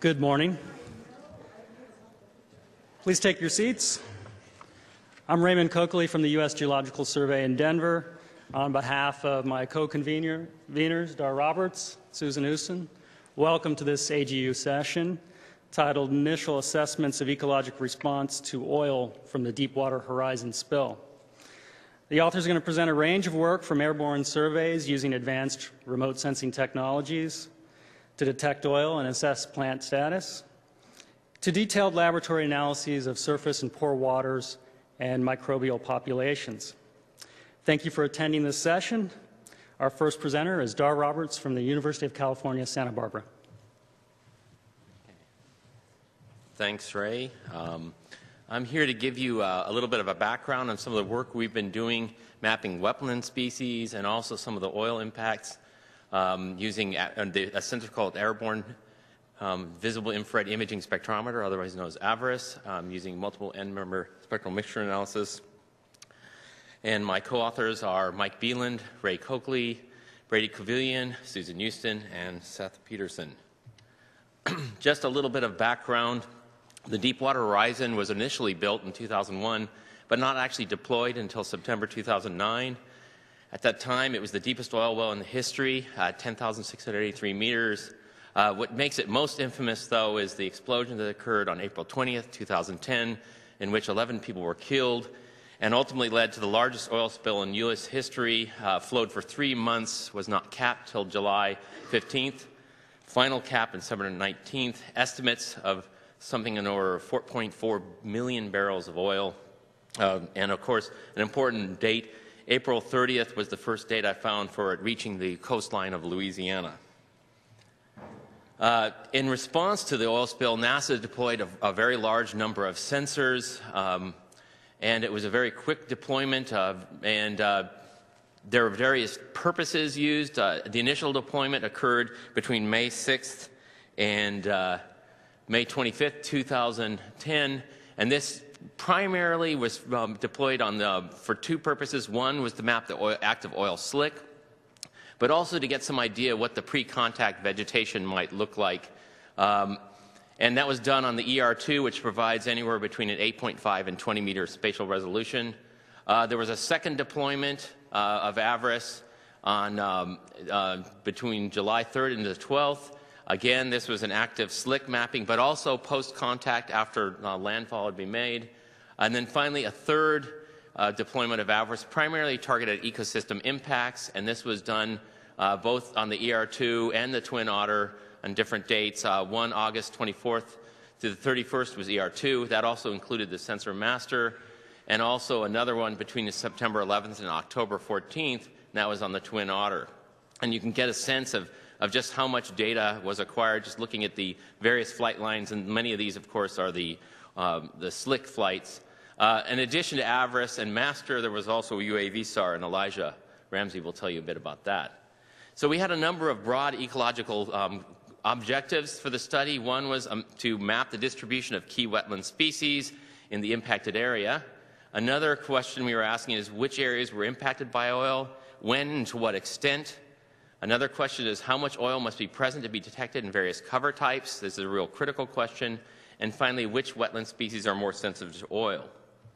Good morning. Please take your seats. I'm Raymond Coakley from the U.S. Geological Survey in Denver. On behalf of my co-conveners, Dar Roberts, Susan Houston, welcome to this AGU session titled Initial Assessments of Ecologic Response to Oil from the Deepwater Horizon Spill. The authors are going to present a range of work from airborne surveys using advanced remote sensing technologies to detect oil and assess plant status, to detailed laboratory analyses of surface and pore waters and microbial populations. Thank you for attending this session. Our first presenter is Dar Roberts from the University of California, Santa Barbara. Thanks, Ray. I'm here to give you a little bit of a background on some of the work we've been doing mapping wetland species and also some of the oil impacts using a sensor called Airborne Visible Infrared Imaging Spectrometer, otherwise known as AVIRIS, using multiple end-member spectral mixture analysis. And my co-authors are Mike Beeland, Ray Coakley, Brady Covillion, Susan Houston, and Seth Peterson. Just a little bit of background. The Deepwater Horizon was initially built in 2001, but not actually deployed until September 2009. At that time, it was the deepest oil well in history, 10,683 meters. What makes it most infamous, though, is the explosion that occurred on April 20th, 2010, in which 11 people were killed, and ultimately led to the largest oil spill in U.S. history. Flowed for 3 months, was not capped till July 15th. Final cap on December 19th. Estimates of something in the order of 4.4 million barrels of oil. And of course, an important date, April 30th was the first date I found for it reaching the coastline of Louisiana. In response to the oil spill, NASA deployed a very large number of sensors, and it was a very quick deployment, and there were various purposes used. The initial deployment occurred between May 6th and May 25th, 2010, and this primarily was deployed for two purposes. One was to map the active oil slick, but also to get some idea what the pre-contact vegetation might look like. And that was done on the ER2, which provides anywhere between an 8.5 and 20 meter spatial resolution. There was a second deployment of AVIRIS on between July 3rd and the 12th. Again, this was an active slick mapping, but also post-contact after landfall had been made. And then finally, a third deployment of AVIRIS, primarily targeted at ecosystem impacts, and this was done both on the ER2 and the Twin Otter on different dates. One August 24th to the 31st was ER2. That also included the sensor master, and also another one between September 11th and October 14th, and that was on the Twin Otter. And you can get a sense of just how much data was acquired just looking at the various flight lines, and many of these, of course, are the slick flights. In addition to AVIRIS and MASTER, there was also UAVSAR, and Elijah Ramsey will tell you a bit about that. So we had a number of broad ecological objectives for the study. One was to map the distribution of key wetland species in the impacted area. Another question we were asking is which areas were impacted by oil, when and to what extent. Another question is how much oil must be present to be detected in various cover types. This is a real critical question. And finally, which wetland species are more sensitive to oil?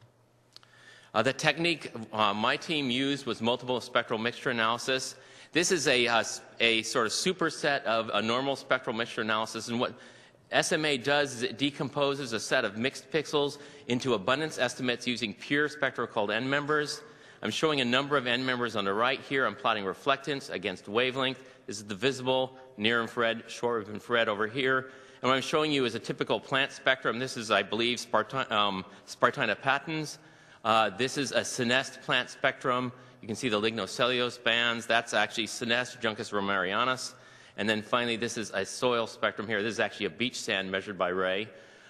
The technique my team used was multiple spectral mixture analysis. This is a sort of superset of a normal spectral mixture analysis. And what SMA does is it decomposes a set of mixed pixels into abundance estimates using pure spectra called end members. I'm showing a number of end members on the right here. I'm plotting reflectance against wavelength. This is the visible, near infrared, short infrared over here. And what I'm showing you is a typical plant spectrum. This is, I believe, Spartina patens. This is a senesced plant spectrum. You can see the lignocellulose bands. That's actually senesced Juncus romarianus. And then finally, this is a soil spectrum here. This is actually a beach sand measured by Ray.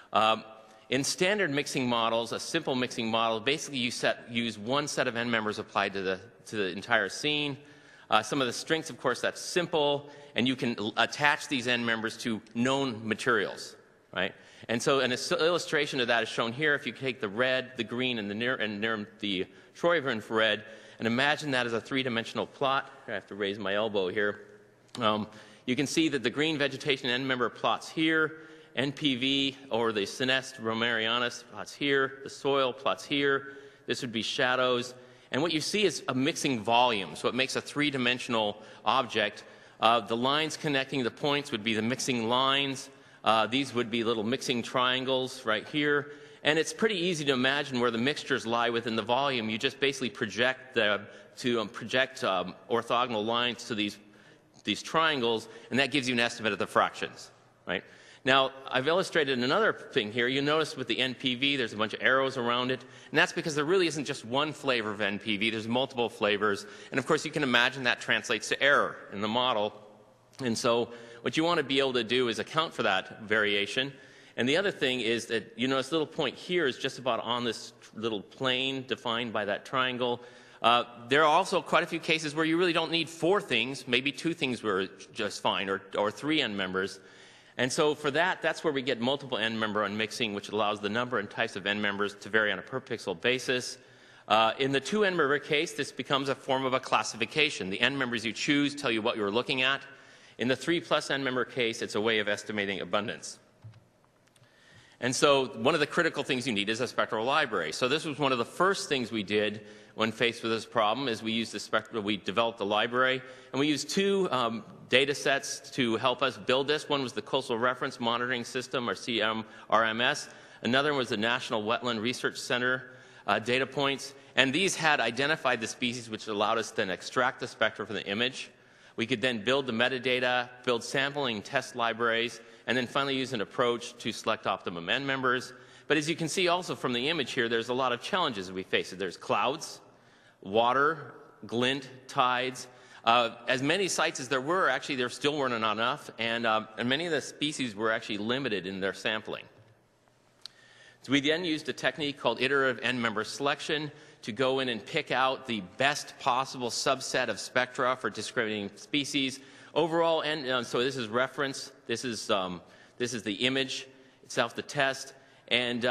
In standard mixing models, a simple mixing model, basically you use one set of end members applied to the entire scene. Some of the strengths, of course, that's simple, and you can attach these end members to known materials, right? And so an illustration of that is shown here. If you take the red, the green, and the short infrared, and imagine that as a three-dimensional plot. I have to raise my elbow here. You can see that the green vegetation end member plots here, NPV, or the Senesced Romarianus, plots here, the soil plots here. This would be shadows. And what you see is a mixing volume, so it makes a three-dimensional object. The lines connecting the points would be the mixing lines. These would be little mixing triangles right here. And it's pretty easy to imagine where the mixtures lie within the volume. You just basically project orthogonal lines to these triangles, and that gives you an estimate of the fractions, right? Now, I've illustrated another thing here. You notice with the NPV, there's a bunch of arrows around it, and that's because there really isn't just one flavor of NPV. There's multiple flavors, and of course, you can imagine that translates to error in the model. And so what you want to be able to do is account for that variation. And the other thing is that, you know, this little point here is just about on this little plane defined by that triangle. There are also quite a few cases where you really don't need 4 things. Maybe 2 things were just fine, or 3 end members. And so for that, that's where we get multiple end member unmixing, which allows the number and types of end members to vary on a per pixel basis. In the 2 end member case, this becomes a form of a classification. The end members you choose tell you what you're looking at. In the 3+ end member case, it's a way of estimating abundance. And so one of the critical things you need is a spectral library. So this was one of the first things we did when faced with this problem, is we used we developed a library, and we used 2 data sets to help us build this. One was the Coastal Reference Monitoring System, or CMRMS. Another was the National Wetland Research Center data points. And these had identified the species, which allowed us to then extract the spectra from the image. We could then build the metadata, build sampling test libraries, and then finally use an approach to select optimum end members. But as you can see also from the image here, there's a lot of challenges we face. There's clouds, water, glint, tides. As many sites as there were, actually there still weren't enough, and many of the species were actually limited in their sampling. So we then used a technique called iterative end member selection to go in and pick out the best possible subset of spectra for discriminating species. Overall, so this is reference, this is the image itself, the test, and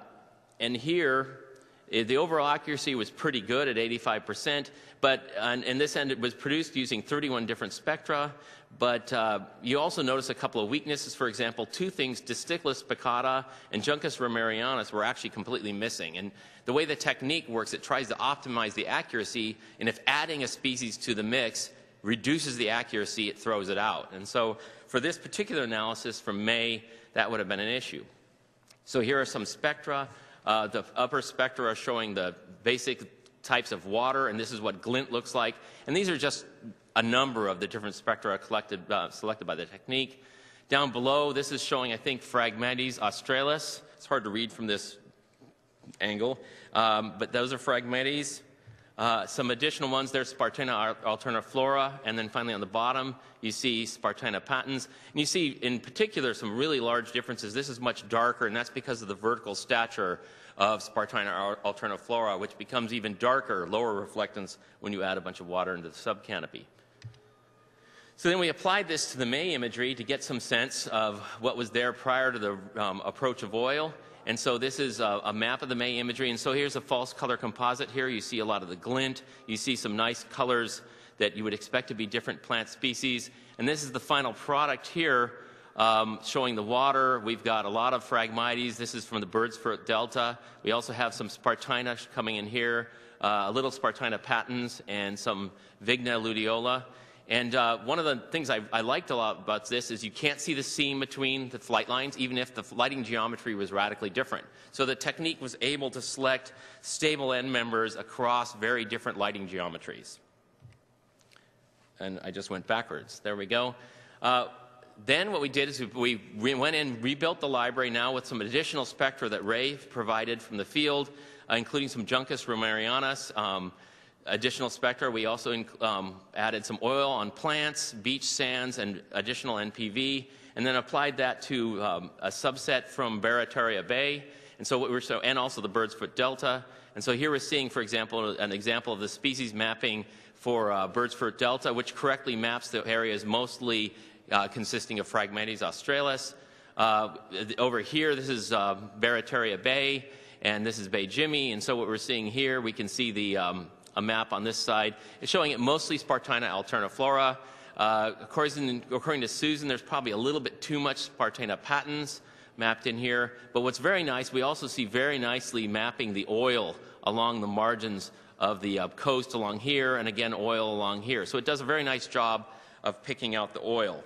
here the overall accuracy was pretty good at 85%, but in this end it was produced using 31 different spectra. But you also notice a couple of weaknesses. For example, 2 things, Distichlis baccata and Juncus romarianus, were actually completely missing. And the way the technique works, it tries to optimize the accuracy, and if adding a species to the mix reduces the accuracy, it throws it out. And so for this particular analysis from May, that would have been an issue. So here are some spectra. The upper spectra are showing the basic types of water, and this is what glint looks like. And these are just a number of the different spectra selected by the technique. Down below, this is showing, I think, Phragmites australis. It's hard to read from this angle, but those are Phragmites. Some additional ones, there's Spartina alterniflora, and then finally on the bottom, you see Spartina patens. And you see, in particular, some really large differences. This is much darker, and that's because of the vertical stature of Spartina alterniflora, which becomes even darker, lower reflectance, when you add a bunch of water into the subcanopy. So then we applied this to the May imagery to get some sense of what was there prior to the approach of oil. And so this is a map of the May imagery. And so here's a false color composite here. You see a lot of the glint. You see some nice colors that you would expect to be different plant species. And this is the final product here, showing the water. We've got a lot of Phragmites. This is from the Bird's Foot Delta. We also have some Spartina coming in here, a little Spartina patens, and some Vigna luteola. And one of the things I liked a lot about this is you can't see the seam between the flight lines, even if the lighting geometry was radically different. So the technique was able to select stable end members across very different lighting geometries. And I just went backwards. There we go. Then what we did is we went in, rebuilt the library now with some additional spectra that Ray provided from the field, including some Juncus romarianus, additional spectra. We also added some oil on plants, beach sands, and additional NPV, and then applied that to a subset from Barataria Bay, and so and also the Bird's Foot Delta. And so here we're seeing, for example, an example of the species mapping for Bird's Foot Delta, which correctly maps the areas mostly consisting of Phragmites australis. Over here, this is Barataria Bay, and this is Bay Jimmy. And so what we're seeing here, we can see the a map on this side. It's showing it mostly Spartina alterniflora. According to Susan, there's probably a little bit too much Spartina patens mapped in here. But what's very nice, we also see very nicely mapping the oil along the margins of the coast along here, and again, oil along here. So it does a very nice job of picking out the oil.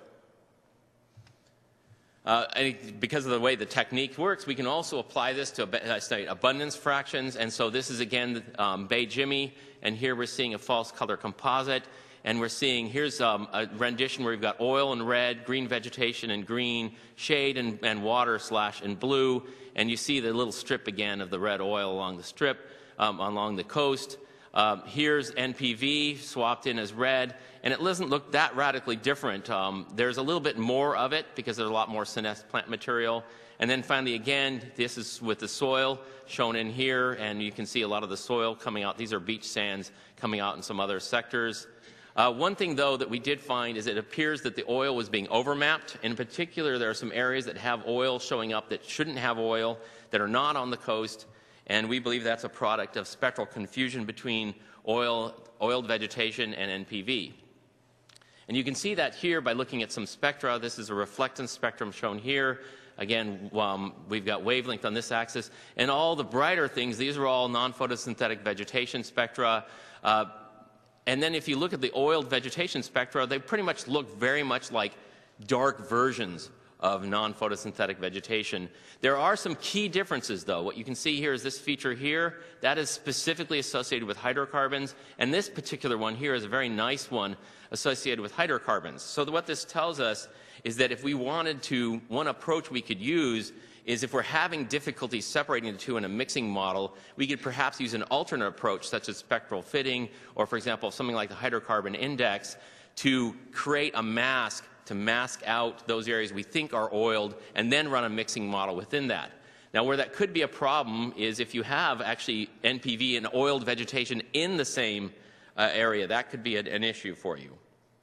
And because of the way the technique works, we can also apply this to abundance fractions. And so this is, again, Bay Jimmy, and here we're seeing a false color composite. And we're seeing, here's a rendition where we've got oil in red, green vegetation in green, shade and water / in blue. And you see the little strip again of the red oil along the strip, along the coast. Here's NPV swapped in as red, and it doesn't look that radically different. There's a little bit more of it because there's a lot more senescent plant material. And then finally, again, this is with the soil shown in here, and you can see a lot of the soil coming out. These are beach sands coming out in some other sectors. One thing, though, that we did find is it appears that the oil was being overmapped. In particular, there are some areas that have oil showing up that shouldn't have oil, that are not on the coast. And we believe that's a product of spectral confusion between oiled vegetation and NPV. And you can see that here by looking at some spectra. This is a reflectance spectrum shown here. Again, we've got wavelength on this axis. And all the brighter things, these are all non-photosynthetic vegetation spectra. And then if you look at the oiled vegetation spectra, they pretty much look very much like dark versions of non-photosynthetic vegetation. There are some key differences, though. What you can see here is this feature here. That is specifically associated with hydrocarbons, and this particular one here is a very nice one associated with hydrocarbons. So what this tells us is that if we wanted to, one approach we could use is if we're having difficulty separating the two in a mixing model, we could perhaps use an alternate approach, such as spectral fitting, or for example, something like the hydrocarbon index, to create a mask to mask out those areas we think are oiled, and then run a mixing model within that. Now, where that could be a problem is if you have actually NPV and oiled vegetation in the same area. That could be an issue for you.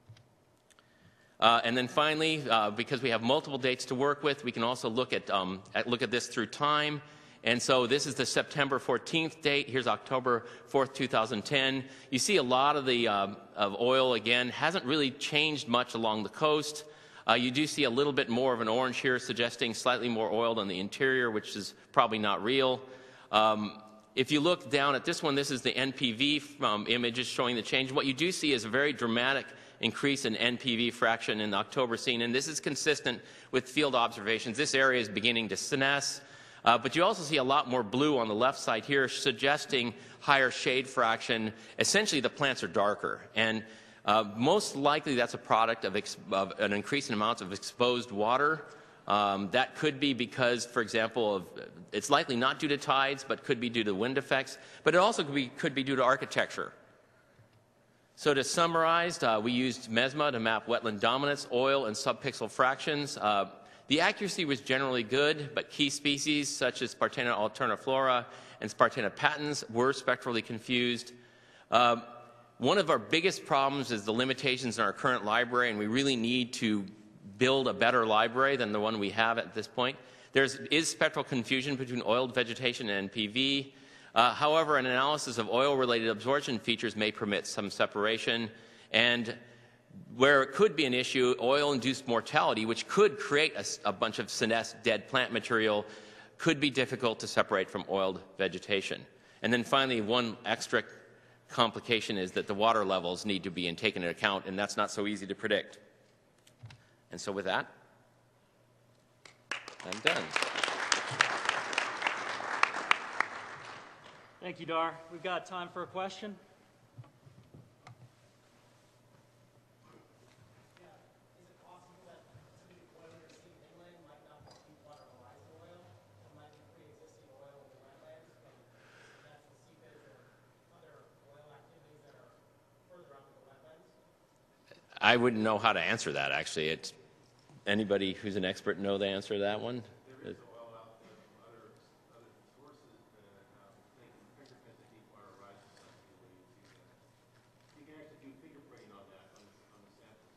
And then finally, because we have multiple dates to work with, we can also look at this through time. And so this is the September 14th date. Here's October 4th, 2010. You see a lot of the of oil, again, hasn't really changed much along the coast. You do see a little bit more of an orange here, suggesting slightly more oil on the interior, which is probably not real. If you look down at this one, this is the NPV images showing the change. What you do see is a very dramatic increase in NPV fraction in the October scene, and this is consistent with field observations. This area is beginning to senesce. But you also see a lot more blue on the left side here, suggesting higher shade fraction. Essentially, the plants are darker. And most likely, that's a product of an increase in amounts of exposed water. That could be because, for example, it's likely not due to tides, but could be due to wind effects. But it also could be due to architecture. So to summarize, we used MESMA to map wetland dominance, oil, and subpixel fractions. The accuracy was generally good, but key species such as Spartina alterniflora and Spartina patens were spectrally confused. One of our biggest problems is the limitations in our current library, and we really need to build a better library than the one we have at this point. There is spectral confusion between oiled vegetation and NPV. However, an analysis of oil-related absorption features may permit some separation, and where it could be an issue, oil-induced mortality, which could create a bunch of senescent dead plant material, could be difficult to separate from oiled vegetation. And then finally, one extra complication is that the water levels need to be taken into account, and that's not so easy to predict. And so with that, I'm done. Thank you, Dar. We've got time for a question. I wouldn't know how to answer that, actually. It's anybody who's an expert know the answer to that one? There is oil out there from other sources that they can fingerprint the Deepwater Horizon something where you see that. You can actually do fingerprinting on that on the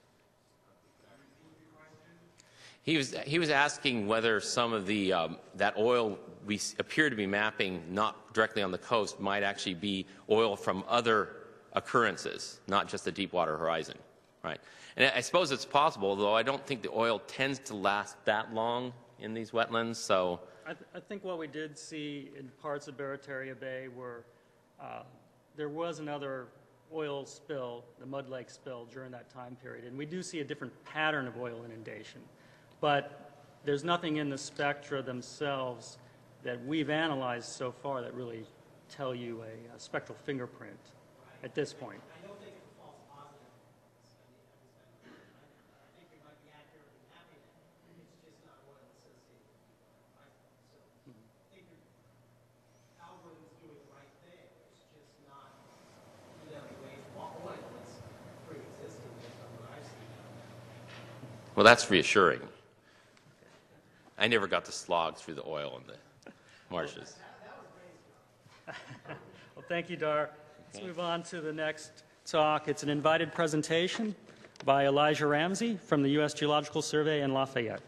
samples. He was asking whether some of the that oil we appear to be mapping not directly on the coast might actually be oil from other occurrences, not just the Deepwater Horizon. Right. And I suppose it's possible, though I don't think the oil tends to last that long in these wetlands, so... I think what we did see in parts of Barataria Bay were there was another oil spill, the Mud Lake spill, during that time period. And we do see a different pattern of oil inundation. But there's nothing in the spectra themselves that we've analyzed so far that really tell you a spectral fingerprint at this point. I don't think it's a false positive. I think it might be accurate in having it. It's just not oil associated with Deepwater Horizon. So I think your algorithm's doing the right thing. It's just not evaluating oil that's pre-existing based on what I've seen. Well, that's reassuring. I never got to slog through the oil in the marshes. Well, thank you, Dar. Let's move on to the next talk. It's an invited presentation by Elijah Ramsey from the U.S. Geological Survey in Lafayette.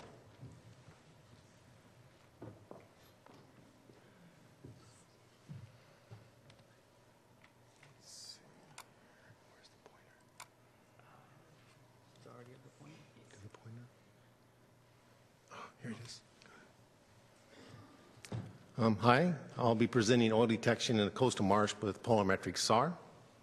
Here it is. Hi, I'll be presenting oil detection in the coastal marsh with polarimetric SAR.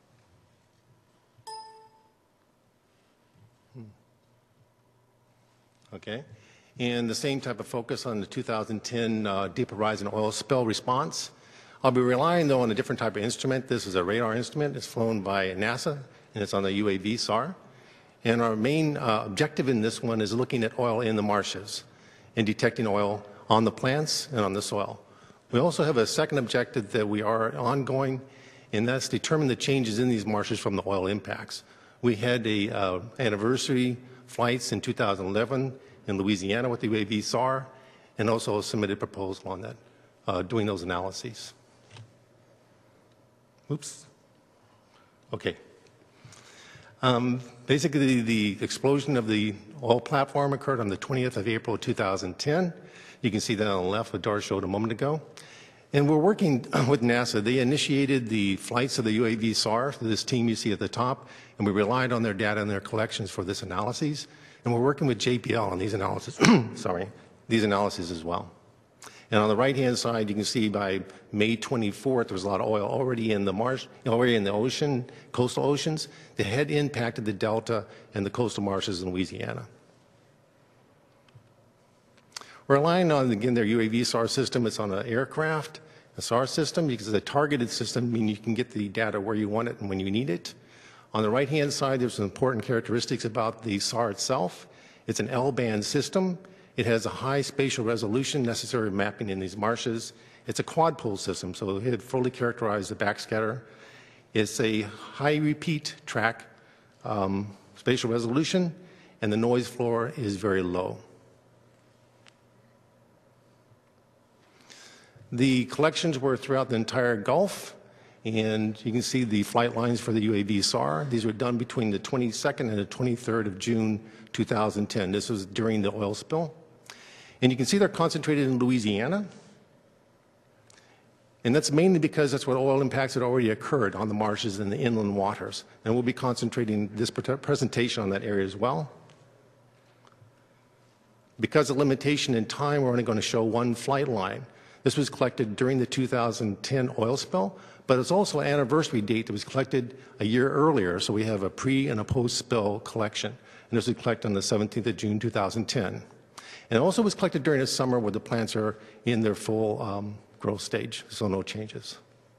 Okay, and the same type of focus on the 2010 Deepwater Horizon oil spill response. I'll be relying, though, on a different type of instrument. This is a radar instrument. It's flown by NASA, and it's on the UAV SAR. And our main objective in this one is looking at oil in the marshes and detecting oil on the plants and on the soil. We also have a second objective that we are ongoing, and that's determine the changes in these marshes from the oil impacts. We had a anniversary flights in 2011 in Louisiana with the UAV SAR, and also submitted a proposal on that, doing those analyses. Oops. Okay. Basically, the explosion of the oil platform occurred on the 20th of April 2010. You can see that on the left, what Dar showed a moment ago. And we're working with NASA. They initiated the flights of the UAV SAR, this team you see at the top, and we relied on their data and their collections for this analysis. And we're working with JPL on these analyses, these analyses as well. And on the right-hand side, you can see by May 24th, there was a lot of oil already in the marsh, already in the ocean, coastal oceans, that had impacted the delta and the coastal marshes in Louisiana. We're relying on, again, their UAV SAR system. It's on an aircraft, a SAR system, because it's a targeted system, meaning you can get the data where you want it and when you need it. On the right-hand side, there's some important characteristics about the SAR itself. It's an L-band system. It has a high spatial resolution necessary for mapping in these marshes. It's a quad-pole system, so it had fully characterized the backscatter. It's a high repeat track spatial resolution, and the noise floor is very low. The collections were throughout the entire Gulf, and you can see the flight lines for the UAV SAR. These were done between the 22nd and the 23rd of June 2010. This was during the oil spill. And you can see they're concentrated in Louisiana. And that's mainly because that's where oil impacts had already occurred on the marshes and the inland waters. And we'll be concentrating this presentation on that area as well. Because of limitation in time, we're only going to show one flight line. This was collected during the 2010 oil spill, but it's also an anniversary date that was collected a year earlier, so we have a pre- and a post-spill collection. And this was collected on the 17th of June 2010. And it also was collected during the summer where the plants are in their full growth stage, so no changes.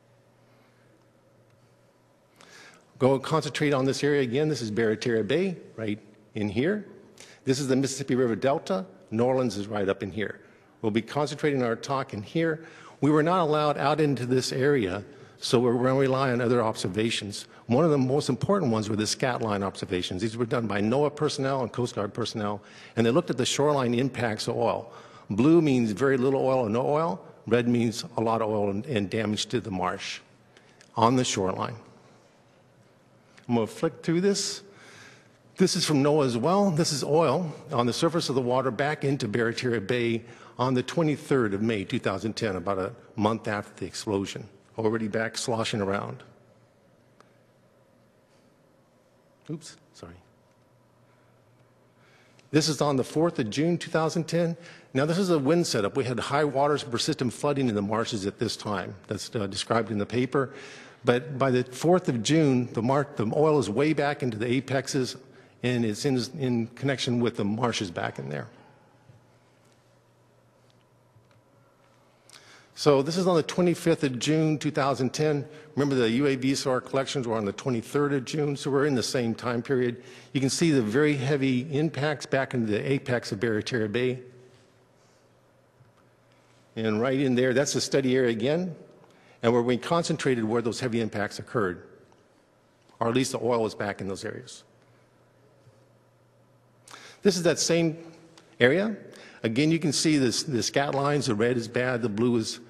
Go concentrate on this area again. This is Barataria Bay, right in here. This is the Mississippi River Delta. New Orleans is right up in here. We'll be concentrating our talk in here. We were not allowed out into this area, so we're going to rely on other observations. One of the most important ones were the scat line observations. These were done by NOAA personnel and Coast Guard personnel, and they looked at the shoreline impacts of oil. Blue means very little oil or no oil. Red means a lot of oil and damage to the marsh on the shoreline. I'm going to flick through this. This is from NOAA as well. This is oil on the surface of the water back into Barataria Bay on the 23rd of May 2010, about a month after the explosion, already back sloshing around. Oops, sorry. This is on the 4th of June, 2010. Now, this is a wind setup. We had high waters and persistent flooding in the marshes at this time. That's described in the paper. But by the 4th of June, the oil is way back into the apexes, and it's in connection with the marshes back in there. So this is on the 25th of June, 2010. Remember, the UAV SAR collections were on the 23rd of June, so we're in the same time period. You can see the very heavy impacts back into the apex of Barataria Bay. And right in there, that's the study area again, and where we concentrated where those heavy impacts occurred, or at least the oil was back in those areas. This is that same area. Again, you can see the scat lines. The red is bad, the blue is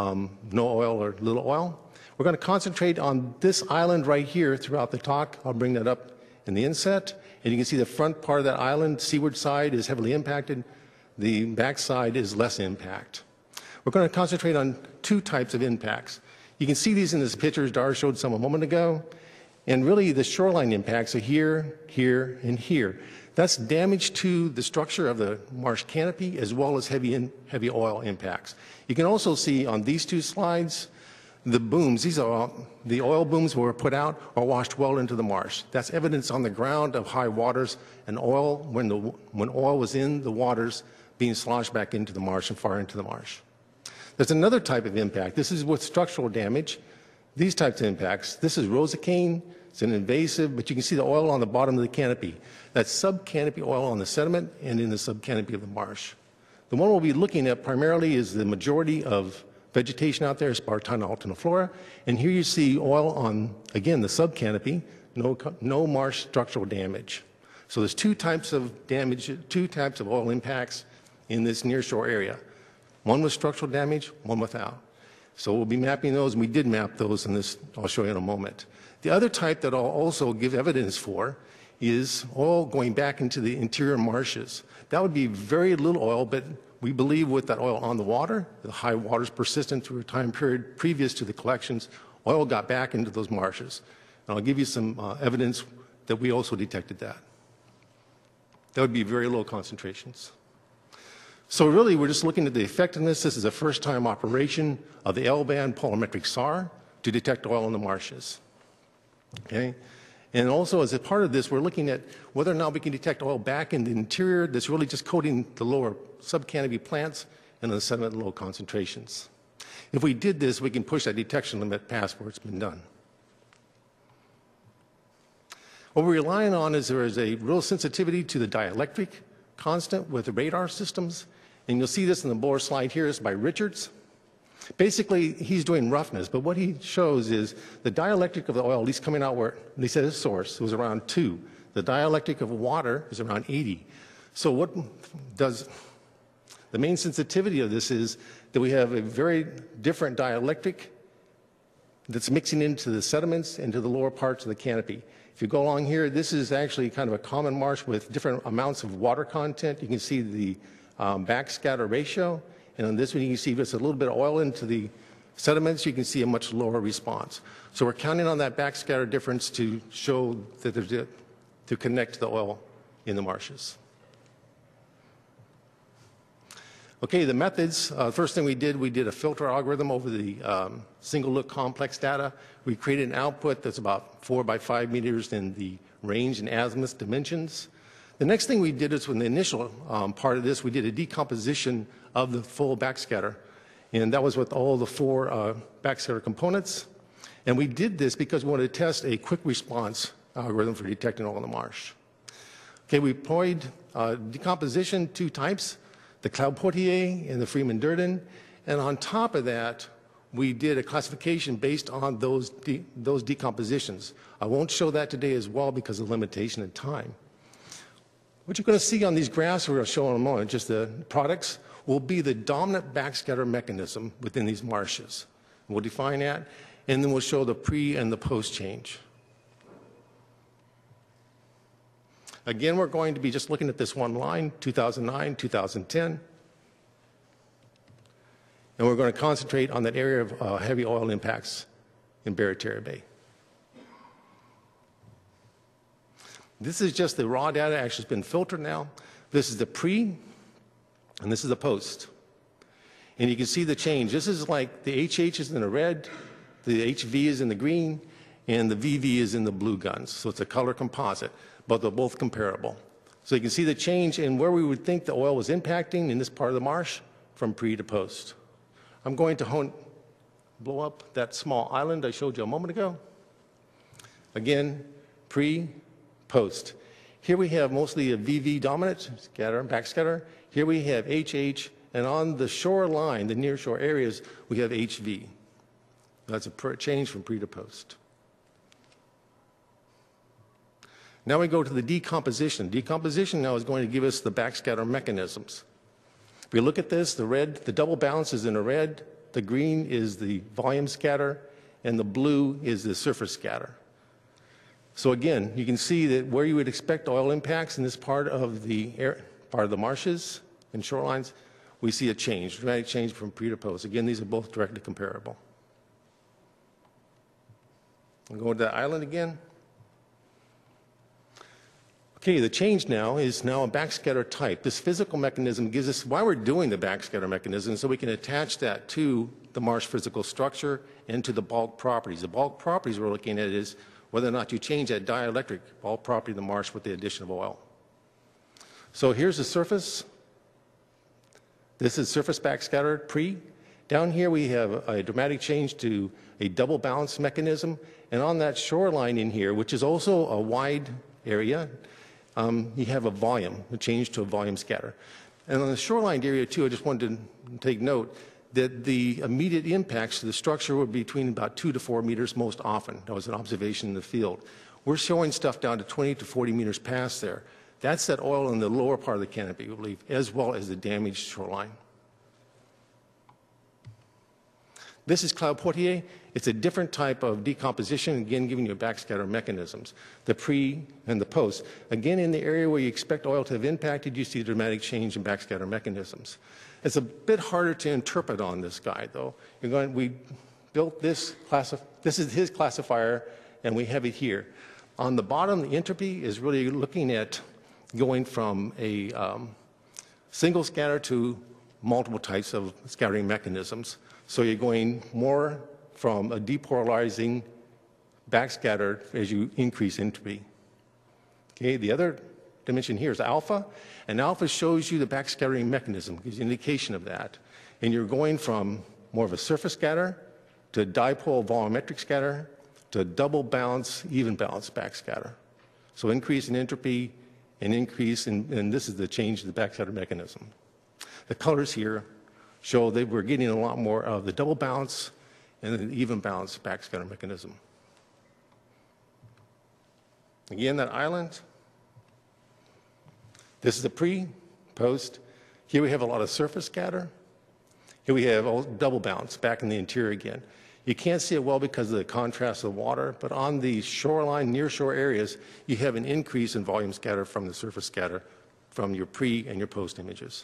no oil or little oil. We're going to concentrate on this island right here throughout the talk. I'll bring that up in the inset. And you can see the front part of that island, seaward side, is heavily impacted. The back side is less impact. We're going to concentrate on two types of impacts. You can see these in this pictures Dar showed some a moment ago. And really, the shoreline impacts are here, here, and here. That's damage to the structure of the marsh canopy as well as heavy oil impacts. You can also see on these two slides the booms. These are the oil booms were put out or washed well into the marsh. That's evidence on the ground of high waters and oil when oil was in the waters being sloshed back into the marsh and far into the marsh. There's another type of impact. This is with structural damage. These types of impacts. This is rosicane. It's an invasive, but you can see the oil on the bottom of the canopy. That's sub-canopy oil on the sediment and in the sub-canopy of the marsh. The one we'll be looking at primarily is the majority of vegetation out there, Spartina alterniflora. And here you see oil on, again, the sub-canopy, no marsh structural damage. So there's two types of damage, two types of oil impacts in this nearshore area. One with structural damage, one without. So we'll be mapping those, and we did map those in this, I'll show you in a moment. The other type that I'll also give evidence for is oil going back into the interior marshes. That would be very little oil, but we believe with that oil on the water, the high waters persistent through a time period previous to the collections, oil got back into those marshes. And I'll give you some evidence that we also detected that. That would be very low concentrations. So really, we're just looking at the effectiveness. This is a first-time operation of the L-band polarimetric SAR to detect oil in the marshes. Okay? And also, as a part of this, we're looking at whether or not we can detect oil back in the interior that's really just coating the lower sub-canopy plants and the sediment at low concentrations. If we did this, we can push that detection limit past where it's been done. What we're relying on is there is a real sensitivity to the dielectric constant with the radar systems. And you'll see this in the blower slide here. It's by Richards. Basically, he's doing roughness, but what he shows is the dielectric of the oil, at least coming out where, at least at its source, was around 2. The dielectric of water is around 80. So what does the main sensitivity of this is that we have a very different dielectric that's mixing into the sediments into the lower parts of the canopy. If you go along here, this is actually kind of a common marsh with different amounts of water content. You can see the backscatter ratio. And on this one, you can see just a little bit of oil into the sediments. You can see a much lower response. So we're counting on that backscatter difference to show that there's to connect to the oil in the marshes. Okay, the methods. First thing we did a filter algorithm over the single look complex data. We created an output that's about 4 by 5 meters in the range and azimuth dimensions. The next thing we did is, when the initial part of this, we did a decomposition of the full backscatter. And that was with all the 4 backscatter components. And we did this because we wanted to test a quick response algorithm for detecting oil in the marsh. Okay, we employed decomposition, 2 types, the Cloud-Portier and the Freeman-Durden. And on top of that, we did a classification based on those decompositions. I won't show that today as well because of limitation in time. What you're going to see on these graphs we're going to show in a moment, just the products, will be the dominant backscatter mechanism within these marshes. We'll define that, and then we'll show the pre and the post change. Again, we're going to be just looking at this one line, 2009, 2010. And we're going to concentrate on that area of heavy oil impacts in Barataria Bay. This is just the raw data. Actually, it's been filtered now. This is the pre, and this is the post. And you can see the change. This is like the HH is in the red, the HV is in the green, and the VV is in the blue guns. So it's a color composite, but they're both comparable. So you can see the change in where we would think the oil was impacting in this part of the marsh from pre to post. I'm going to blow up that small island I showed you a moment ago. Again, pre, post. Here we have mostly a VV dominant scatter, backscatter. Here we have HH, and on the shoreline, the nearshore areas, we have HV. That's a change from pre to post. Now we go to the decomposition. Decomposition now is going to give us the backscatter mechanisms. If we look at this, the red, the double bounce is in the red, the green is the volume scatter, and the blue is the surface scatter. So again, you can see that where you would expect oil impacts in this part of the marshes and shorelines, we see a change, dramatic change from pre to post. Again, these are both directly comparable. I'll go to that island again. Okay, the change now is now a backscatter type. This physical mechanism gives us why we're doing the backscatter mechanism, so we can attach that to the marsh physical structure and to the bulk properties. The bulk properties we're looking at is whether or not you change that dielectric bulk property of the marsh with the addition of oil. So here's the surface. This is surface backscatter pre. Down here we have a dramatic change to a double bounce mechanism, and on that shoreline in here, which is also a wide area, you have a volume, a change to a volume scatter. And on the shoreline area too, I just wanted to take note that the immediate impacts to the structure were between about 2 to 4 meters most often. That was an observation in the field. We're showing stuff down to 20 to 40 meters past there. That's that oil in the lower part of the canopy, we believe, as well as the damaged shoreline. This is Cloud Poitiers. It's a different type of decomposition, again, giving you backscatter mechanisms. The pre and the post. Again, in the area where you expect oil to have impacted, you see a dramatic change in backscatter mechanisms. It's a bit harder to interpret on this guy, though. We built this, this is his classifier, and we have it here. On the bottom, the entropy is really looking at going from a single scatter to multiple types of scattering mechanisms. So you're going more from a depolarizing backscatter as you increase entropy. Okay, the other dimension here is alpha, and alpha shows you the backscattering mechanism, gives you an indication of that. And you're going from more of a surface scatter to a dipole volumetric scatter to a double bounce, even bounce backscatter. So increase in entropy and increase in, and this is the change in the backscatter mechanism. The colors here show that we're getting a lot more of the double bounce and an even bounce backscatter mechanism. Again, that island. This is the pre, post. Here we have a lot of surface scatter. Here we have double bounce back in the interior again. You can't see it well because of the contrast of the water, but on the shoreline, near shore areas, you have an increase in volume scatter from the surface scatter from your pre and your post images.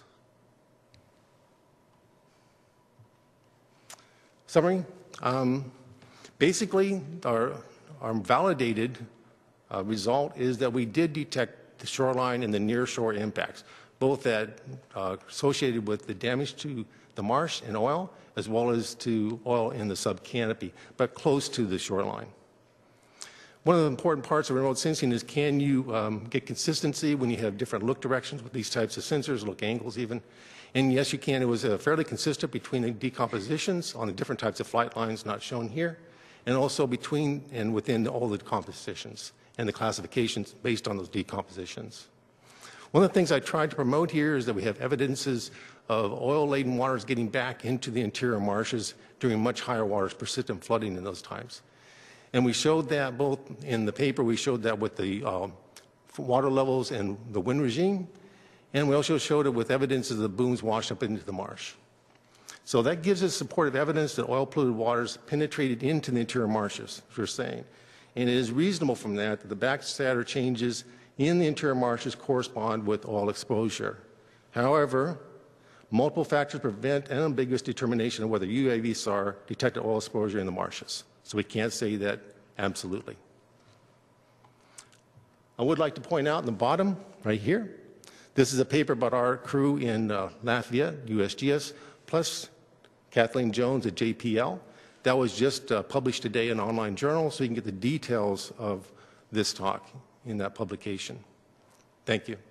Summary. Basically, our validated result is that we did detect the shoreline and the near shore impacts, both that associated with the damage to the marsh and oil, as well as to oil in the subcanopy, but close to the shoreline. One of the important parts of remote sensing is can you get consistency when you have different look directions with these types of sensors, look angles even. And yes, you can. It was fairly consistent between the decompositions on the different types of flight lines not shown here, and also between and within all the compositions and the classifications based on those decompositions. One of the things I tried to promote here is that we have evidences of oil-laden waters getting back into the interior marshes during much higher waters, persistent flooding in those times. And we showed that both in the paper, we showed that with the water levels and the wind regime, and we also showed it with evidences of the booms washed up into the marsh. So that gives us supportive evidence that oil-polluted waters penetrated into the interior marshes, as we're saying. And it is reasonable from that the backscatter changes in the interior marshes correspond with oil exposure. However, multiple factors prevent an ambiguous determination of whether UAV SAR detected oil exposure in the marshes. So we can't say that absolutely. I would like to point out in the bottom, right here, This is a paper about our crew in Latvia, USGS, plus Kathleen Jones at JPL. That was just published today in an online journal, so you can get the details of this talk in that publication. Thank you.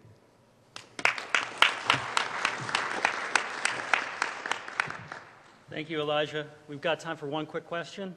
Thank you, Elijah. We've got time for one quick question.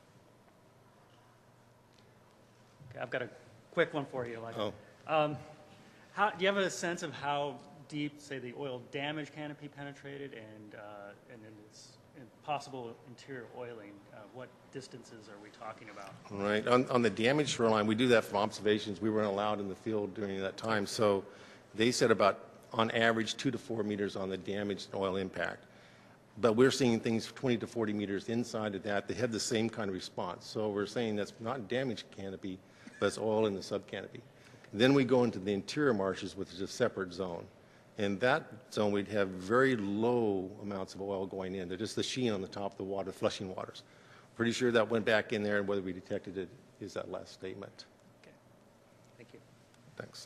Okay, I've got a quick one for you, Elijah. Oh. Do you have a sense of how deep, say, the oil damage canopy penetrated and then its possible interior oiling? What distances are we talking about? Right. On the damaged shoreline, we do that from observations. We weren't allowed in the field during that time. So they said about, on average, 2 to 4 meters on the damaged oil impact. But we're seeing things 20 to 40 meters inside of that. They have the same kind of response. So we're saying that's not damaged canopy, but it's oil in the subcanopy. Then we go into the interior marshes, which is a separate zone. In that zone, we'd have very low amounts of oil going in. They're just the sheen on the top of the water, flushing waters. Pretty sure that went back in there, and whether we detected it is that last statement. Okay. Thank you. Thanks.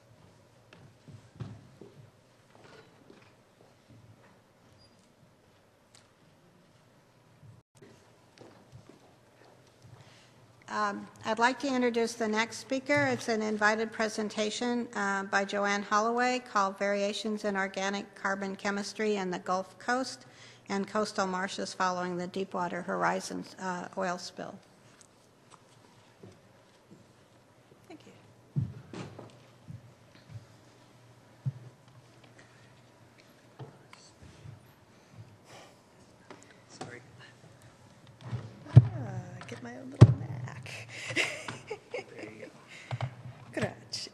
I'd like to introduce the next speaker. It's an invited presentation by Joanne Holloway called Variations in Organic Carbon Chemistry in the Gulf Coast and Coastal Marshes Following the Deepwater Horizon Oil Spill. Thank you. Sorry. Get my own little Mac. There you go. Grazie.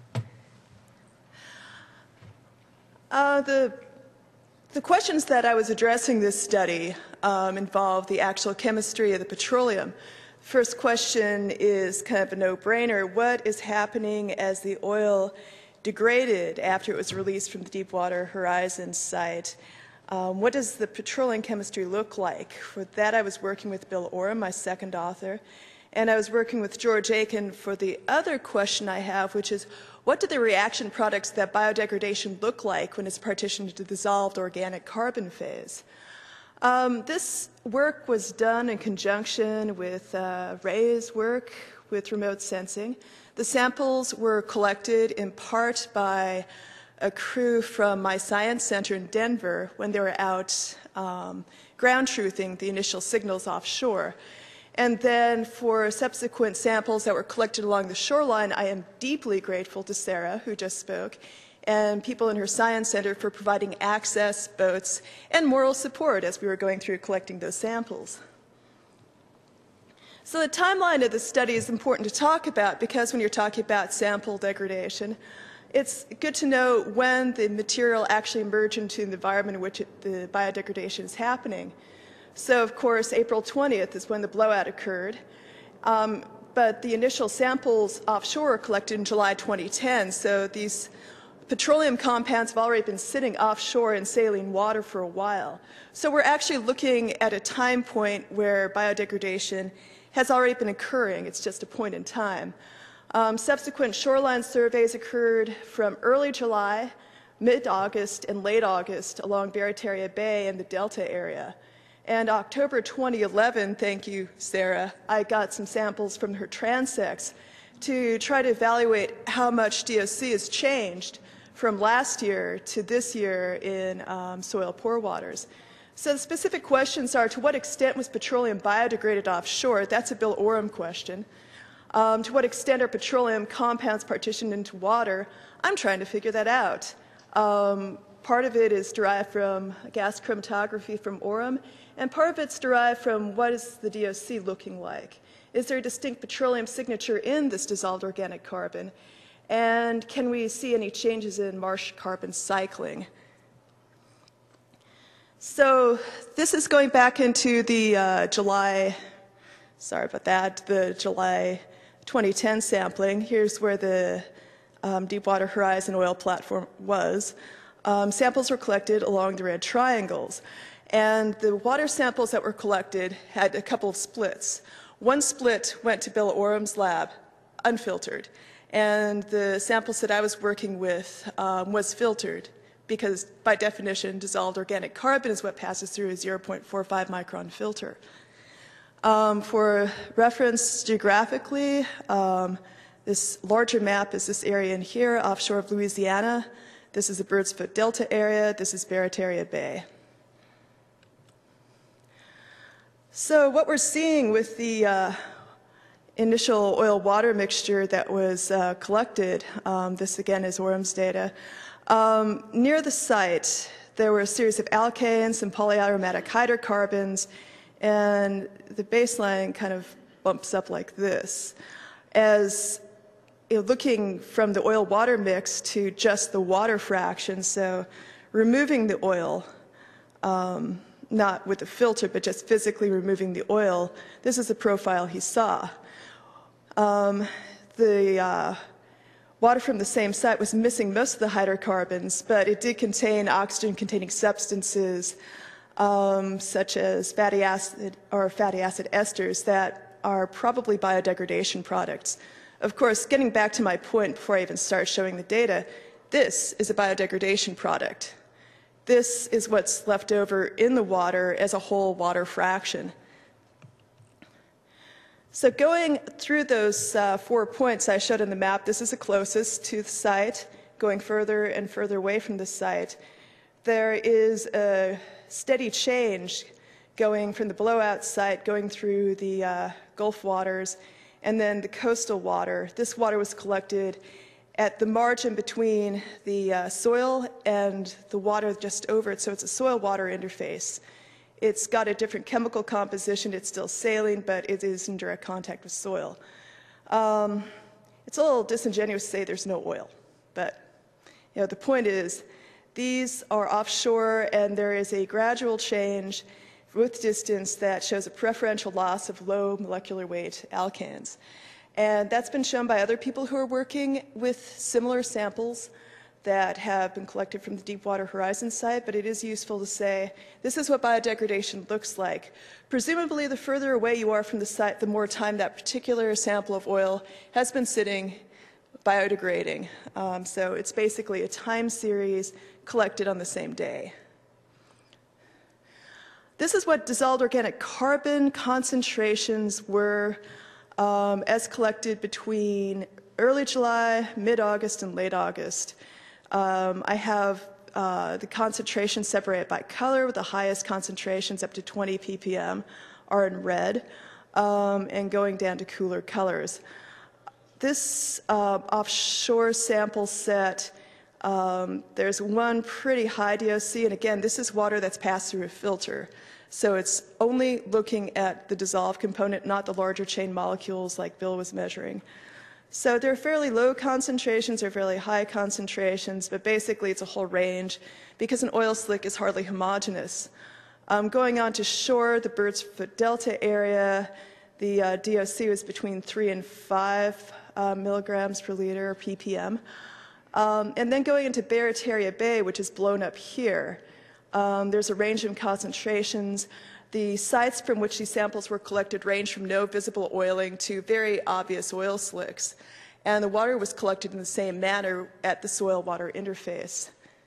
The questions that I was addressing this study involve the actual chemistry of the petroleum. First question is kind of a no-brainer. What is happening as the oil degraded after it was released from the Deepwater Horizon site? What does the petroleum chemistry look like? For that, I was working with Bill Oram, my second author, and I was working with George Aiken for the other question I have, which is, what do the reaction products that biodegradation look like when it's partitioned into the dissolved organic carbon phase? This work was done in conjunction with Ray's work with remote sensing. The samples were collected in part by a crew from my science center in Denver when they were out ground truthing the initial signals offshore. And then for subsequent samples that were collected along the shoreline, I am deeply grateful to Sarah, who just spoke, and people in her science center for providing access, boats, and moral support as we were going through collecting those samples. So the timeline of the study is important to talk about because when you're talking about sample degradation, it's good to know when the material actually emerged into the environment in which the biodegradation is happening. So, of course, April 20th is when the blowout occurred, but the initial samples offshore were collected in July 2010, so these petroleum compounds have already been sitting offshore in saline water for a while. So we're actually looking at a time point where biodegradation has already been occurring. It's just a point in time. Subsequent shoreline surveys occurred from early July, mid-August, and late August along Barataria Bay and the Delta area. And October 2011, thank you, Sarah, I got some samples from her transects to try to evaluate how much DOC has changed from last year to this year in soil pore waters. So the specific questions are, to what extent was petroleum biodegraded offshore? That's a Bill Oram question. To what extent are petroleum compounds partitioned into water? I'm trying to figure that out. Part of it is derived from gas chromatography from Oram, and part of it's derived from what is the DOC looking like. Is there a distinct petroleum signature in this dissolved organic carbon? And can we see any changes in marsh carbon cycling? So this is going back into the July 2010 sampling. Here's where the Deepwater Horizon oil platform was. Samples were collected along the red triangles. And the water samples that were collected had a couple of splits. One split went to Bill Oram's lab, unfiltered. And the samples that I was working with was filtered because, by definition, dissolved organic carbon is what passes through a 0.45 micron filter. For reference geographically, this larger map is this area in here, offshore of Louisiana. This is the Bird's Foot Delta area. This is Barataria Bay. So what we're seeing with the initial oil-water mixture that was collected, this again is ORM's data, near the site there were a series of alkanes and polyaromatic hydrocarbons, and the baseline kind of bumps up like this. As looking from the oil-water mix to just the water fraction, so removing the oil, not with the filter, but just physically removing the oil, this is the profile he saw. The water from the same site was missing most of the hydrocarbons, but it did contain oxygen-containing substances such as fatty acid esters that are probably biodegradation products. Of course, getting back to my point before I even start showing the data, this is a biodegradation product. This is what's left over in the water as a whole water fraction. So going through those 4 points I showed on the map, this is the closest to the site, going further and further away from the site. There is a steady change going from the blowout site, going through the Gulf waters, and then the coastal water. This water was collected at the margin between the soil and the water just over it, so it's a soil-water interface. It's got a different chemical composition. It's still saline, but it is in direct contact with soil. It's a little disingenuous to say there's no oil, but the point is these are offshore, and there is a gradual change with distance that shows a preferential loss of low molecular weight alkanes. And that's been shown by other people who are working with similar samples that have been collected from the Deepwater Horizon site, but it is useful to say this is what biodegradation looks like. Presumably, the further away you are from the site, the more time that particular sample of oil has been sitting biodegrading. So it's basically a time series collected on the same day. This is what dissolved organic carbon concentrations were as collected between early July, mid-August, and late August. I have the concentrations separated by color, with the highest concentrations up to 20 ppm are in red, and going down to cooler colors. This offshore sample set, there's one pretty high DOC, and again, this is water that's passed through a filter. So it's only looking at the dissolved component, not the larger chain molecules like Bill was measuring. So they're fairly low concentrations or fairly high concentrations, but basically it's a whole range because an oil slick is hardly homogeneous. Going on to shore, the Bird's Foot Delta area, the DOC was between 3 and 5 milligrams per liter, ppm. And then going into Barataria Bay, which is blown up here, there's a range in concentrations. The sites from which these samples were collected range from no visible oiling to very obvious oil slicks. And the water was collected in the same manner at the soil-water interface.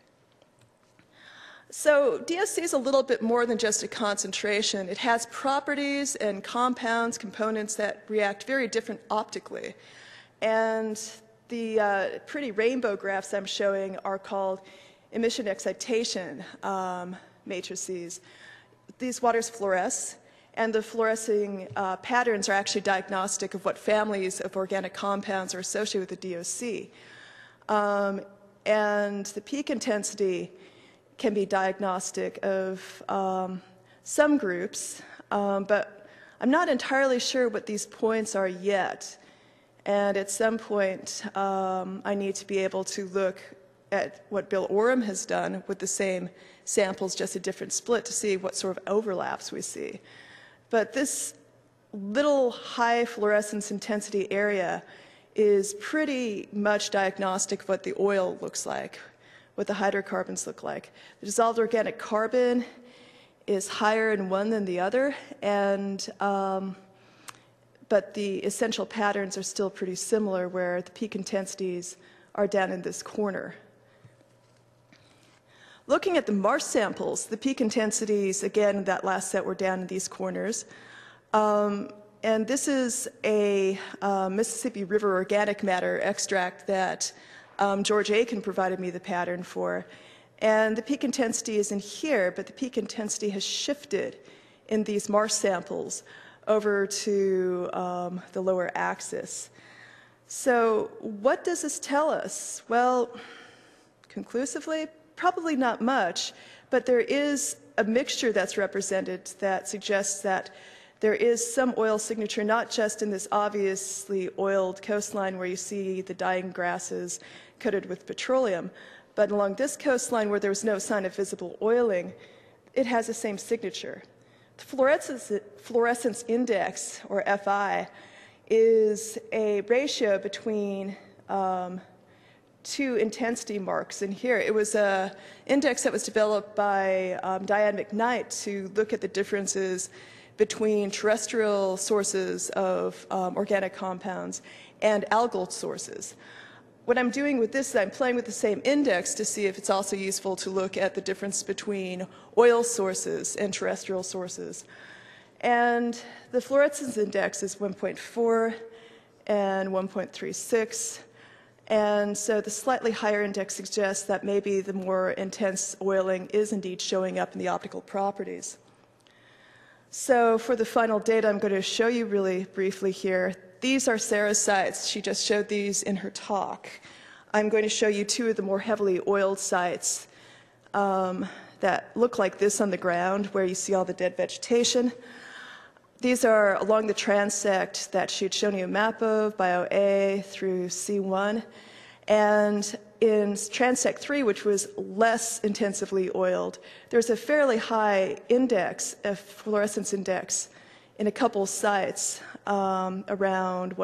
So DOC is a little bit more than just a concentration. It has properties and compounds, components that react very different optically. And the pretty rainbow graphs I'm showing are called emission excitation matrices. These waters fluoresce, and the fluorescing patterns are actually diagnostic of what families of organic compounds are associated with the DOC. And the peak intensity can be diagnostic of some groups, but I'm not entirely sure what these points are yet. And at some point, I need to be able to look at what Bill Oram has done with the same samples, just a different split, to see what sort of overlaps we see. But this little high fluorescence intensity area is pretty much diagnostic of what the oil looks like, what the hydrocarbons look like. The dissolved organic carbon is higher in one than the other, and but but the essential patterns are still pretty similar, where the peak intensities are down in this corner. Looking at the marsh samples, the peak intensities, again, in that last set were down in these corners. And this is a Mississippi River organic matter extract that George Aiken provided me the pattern for. And the peak intensity is in here, but the peak intensity has shifted in these marsh samples over to the lower axis. So what does this tell us? Well, conclusively, probably not much, but there is a mixture that's represented that suggests that there is some oil signature, not just in this obviously oiled coastline where you see the dying grasses coated with petroleum, but along this coastline where there's no sign of visible oiling, it has the same signature. The fluorescence index, or FI, is a ratio between two intensity marks. And here, it was an index that was developed by Diane McKnight to look at the differences between terrestrial sources of organic compounds and algal sources. What I'm doing with this is I'm playing with the same index to see if it's also useful to look at the difference between oil sources and terrestrial sources. And the fluorescence index is 1.4 and 1.36. And so the slightly higher index suggests that maybe the more intense oiling is indeed showing up in the optical properties. So for the final data I'm going to show you really briefly here, these are Sarah's sites. She just showed these in her talk. I'm going to show you two of the more heavily oiled sites that look like this on the ground, where you see all the dead vegetation. These are along the transect that she had shown you a map of, Bio A through C1. And in transect 3, which was less intensively oiled, there's a fairly high index, a fluorescence index, in a couple sites, around 1.6,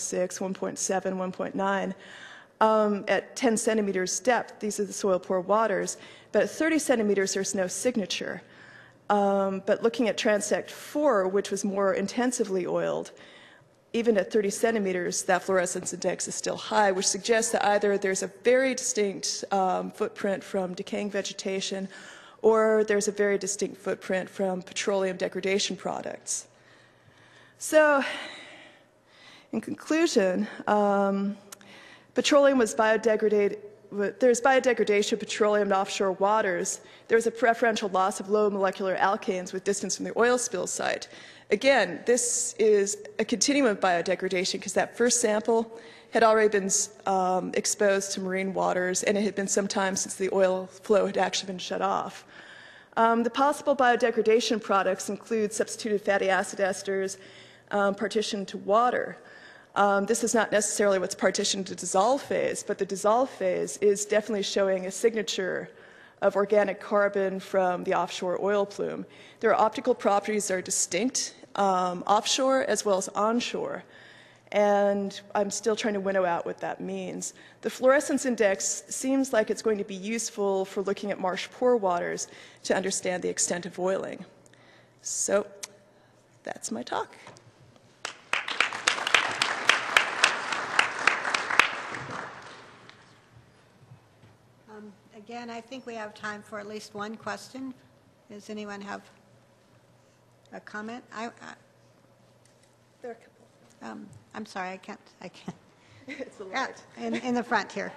1.7, 1.9. At 10 centimeters depth, these are the soil pore waters, but at 30 centimeters, there's no signature. But looking at transect 4, which was more intensively oiled, even at 30 centimeters, that fluorescence index is still high, which suggests that either there's a very distinct footprint from decaying vegetation, or there's a very distinct footprint from petroleum degradation products. So, in conclusion, petroleum was biodegraded. There's biodegradation of petroleum in offshore waters. There's a preferential loss of low molecular alkanes with distance from the oil spill site. Again, this is a continuum of biodegradation because that first sample had already been exposed to marine waters, and it had been some time since the oil flow had actually been shut off. The possible biodegradation products include substituted fatty acid esters partitioned to water. This is not necessarily what's partitioned to dissolve phase, but the dissolve phase is definitely showing a signature of organic carbon from the offshore oil plume. There are optical properties that are distinct offshore as well as onshore, and I'm still trying to winnow out what that means. The fluorescence index seems like it's going to be useful for looking at marsh pore waters to understand the extent of oiling. So that's my talk. Again, I think we have time for at least one question. Does anyone have a comment? There are a couple. I'm sorry, I can't. It's a lot. In the front here.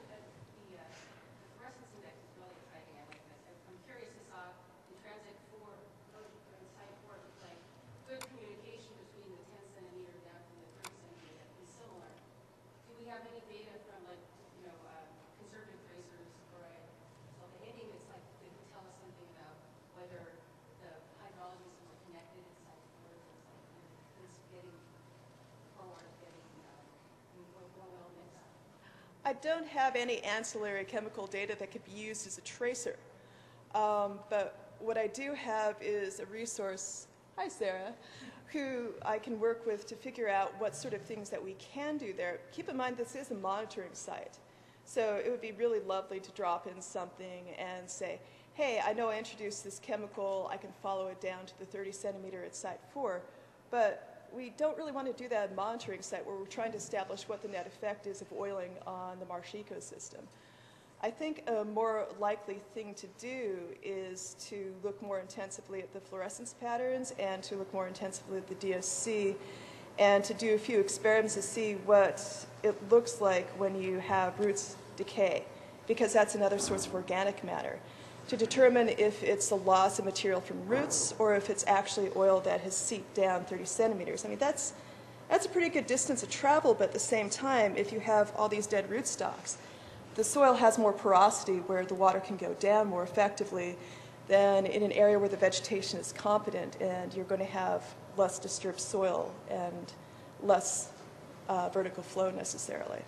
I don't have any ancillary chemical data that could be used as a tracer. But what I do have is a resource, hi Sarah, who I can work with to figure out what sort of things that we can do there. Keep in mind this is a monitoring site. So it would be really lovely to drop in something and say, hey, I know I introduced this chemical, I can follow it down to the 30 centimeter at site 4, but we don't really want to do that at a monitoring site where we're trying to establish what the net effect is of oiling on the marsh ecosystem. I think a more likely thing to do is to look more intensively at the fluorescence patterns and to look more intensively at the DSC and to do a few experiments to see what it looks like when you have roots decay, because that's another source of organic matter, to determine if it's the loss of material from roots or if it's actually oil that has seeped down 30 centimeters. I mean, that's a pretty good distance of travel, but at the same time, if you have all these dead rootstocks, the soil has more porosity where the water can go down more effectively than in an area where the vegetation is competent, and you're going to have less disturbed soil and less vertical flow necessarily.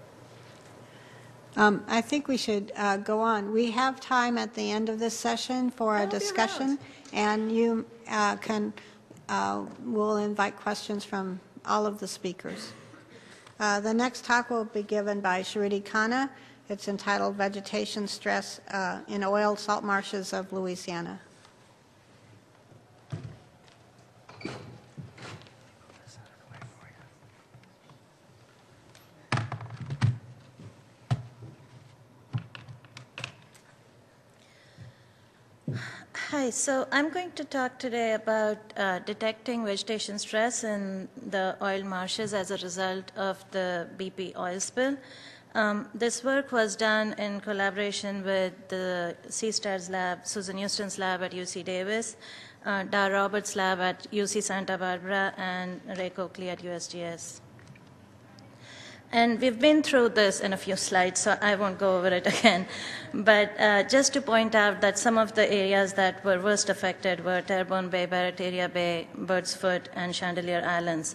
I think we should go on. We have time at the end of this session for a discussion, and you we'll invite questions from all of the speakers. The next talk will be given by Shariti Khanna. It's entitled Vegetation Stress in Oil Salt Marshes of Louisiana. Hi, so I'm going to talk today about detecting vegetation stress in the oil marshes as a result of the BP oil spill. This work was done in collaboration with the CSTAR's lab, Susan Houston's lab at UC Davis, Dar Roberts' lab at UC Santa Barbara, and Ray Coakley at USGS. And we've been through this in a few slides, so I won't go over it again. But just to point out that some of the areas that were worst affected were Terrebonne Bay, Barataria Bay, Bird's Foot, and Chandelier Islands.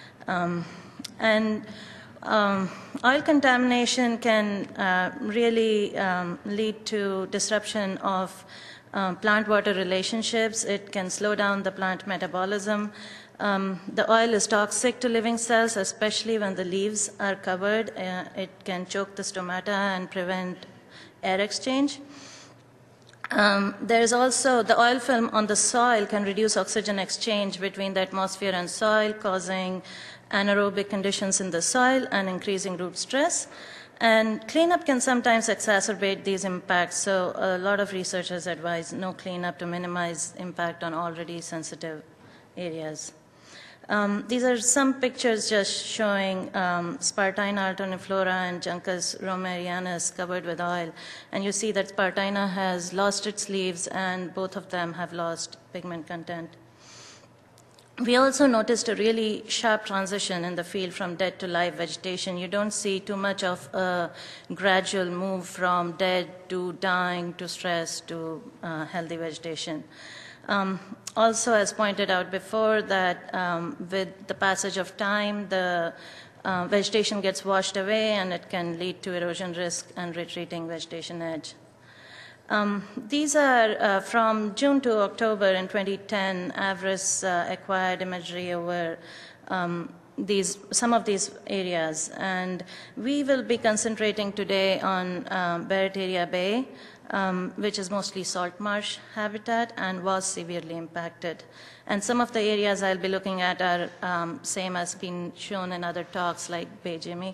Oil contamination can really lead to disruption of plant-water relationships. It can slow down the plant metabolism. The oil is toxic to living cells, especially when the leaves are covered. It can choke the stomata and prevent air exchange. There is also the oil film on the soil can reduce oxygen exchange between the atmosphere and soil, causing anaerobic conditions in the soil and increasing root stress. And cleanup can sometimes exacerbate these impacts, so a lot of researchers advise no cleanup to minimize impact on already sensitive areas. These are some pictures just showing Spartina alterniflora and Juncus romerianus covered with oil. And you see that Spartina has lost its leaves, and both of them have lost pigment content. We also noticed a really sharp transition in the field from dead to live vegetation. You don't see too much of a gradual move from dead to dying to stress to healthy vegetation. Also, as pointed out before, that with the passage of time, the vegetation gets washed away and it can lead to erosion risk and retreating vegetation edge. These are from June to October in 2010, Avris acquired imagery over some of these areas. And we will be concentrating today on Barataria Bay, which is mostly salt marsh habitat and was severely impacted. And some of the areas I'll be looking at are same as been shown in other talks like Bay Jimmy.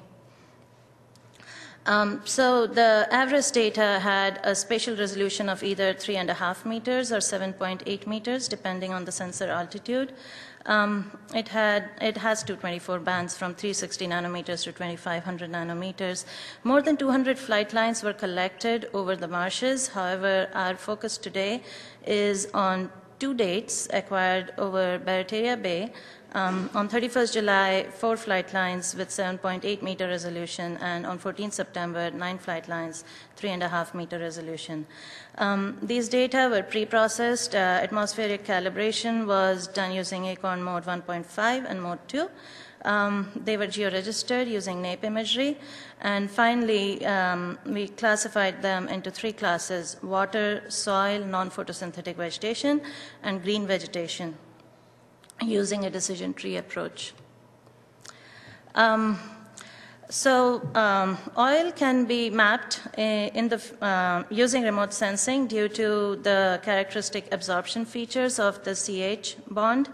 So the Avris data had a spatial resolution of either 3.5 meters or 7.8 meters, depending on the sensor altitude. It has 224 bands from 360 nanometers to 2500 nanometers. More than 200 flight lines were collected over the marshes. However, our focus today is on 2 dates acquired over Barataria Bay. On 31st July, 4 flight lines with 7.8 meter resolution, and on 14th September, 9 flight lines, 3.5 meter resolution. These data were pre-processed. Atmospheric calibration was done using ACORN mode 1.5 and mode 2. They were georegistered using NAPE imagery. And finally, we classified them into 3 classes: water, soil, non-photosynthetic vegetation, and green vegetation, using a decision tree approach. Oil can be mapped using remote sensing due to the characteristic absorption features of the CH bond.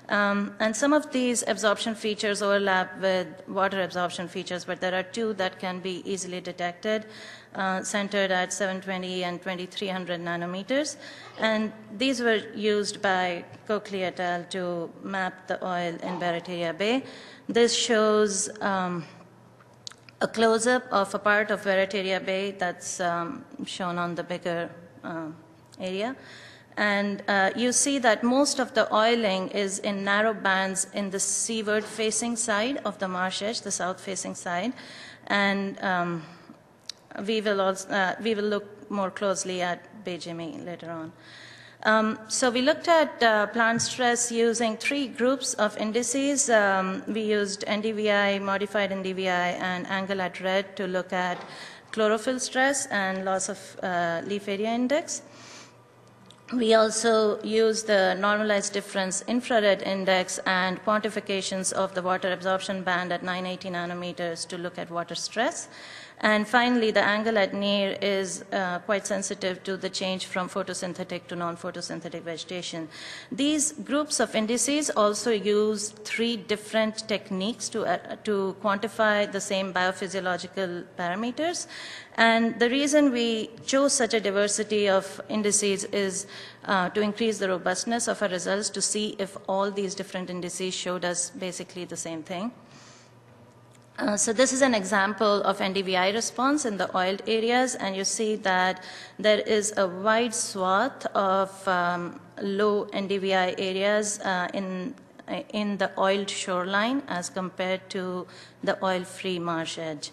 And some of these absorption features overlap with water absorption features, but there are two that can be easily detected, centered at 720 and 2300 nanometers. And these were used by Coakley et al. To map the oil in Barataria Bay. This shows a close-up of a part of Barataria Bay that's shown on the bigger area. And you see that most of the oiling is in narrow bands in the seaward-facing side of the marsh edge, the south-facing side. And we will look more closely at Bay Jimmy later on. So we looked at plant stress using three groups of indices. We used NDVI, modified NDVI, and angle at red to look at chlorophyll stress and loss of leaf area index. We also used the normalized difference infrared index and quantifications of the water absorption band at 980 nanometers to look at water stress. And finally, the angle at near is quite sensitive to the change from photosynthetic to non-photosynthetic vegetation. These groups of indices also use three different techniques to quantify the same biophysiological parameters. And the reason we chose such a diversity of indices is to increase the robustness of our results, to see if all these different indices showed us basically the same thing. So this is an example of NDVI response in the oiled areas, and you see that there is a wide swath of low NDVI areas in the oiled shoreline as compared to the oil-free marsh edge.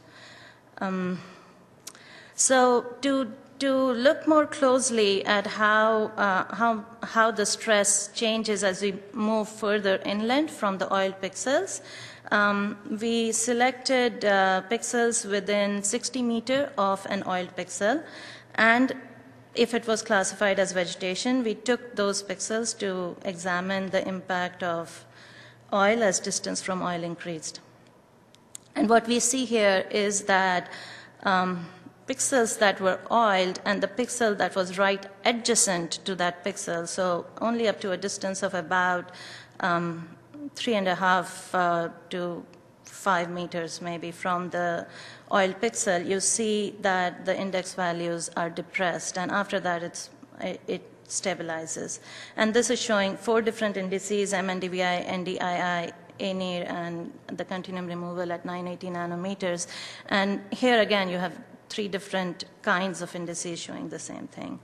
So to look more closely at how the stress changes as we move further inland from the oil pixels, we selected pixels within 60 meters of an oiled pixel, and if it was classified as vegetation, we took those pixels to examine the impact of oil as distance from oil increased. And what we see here is that pixels that were oiled and the pixel that was right adjacent to that pixel, so only up to a distance of about 3.5 to 5 meters maybe from the oil pixel, you see that the index values are depressed, and after that it stabilizes. And this is showing 4 different indices, MNDVI, NDII, ANIR, and the continuum removal at 980 nanometers. And here again you have 3 different kinds of indices showing the same thing.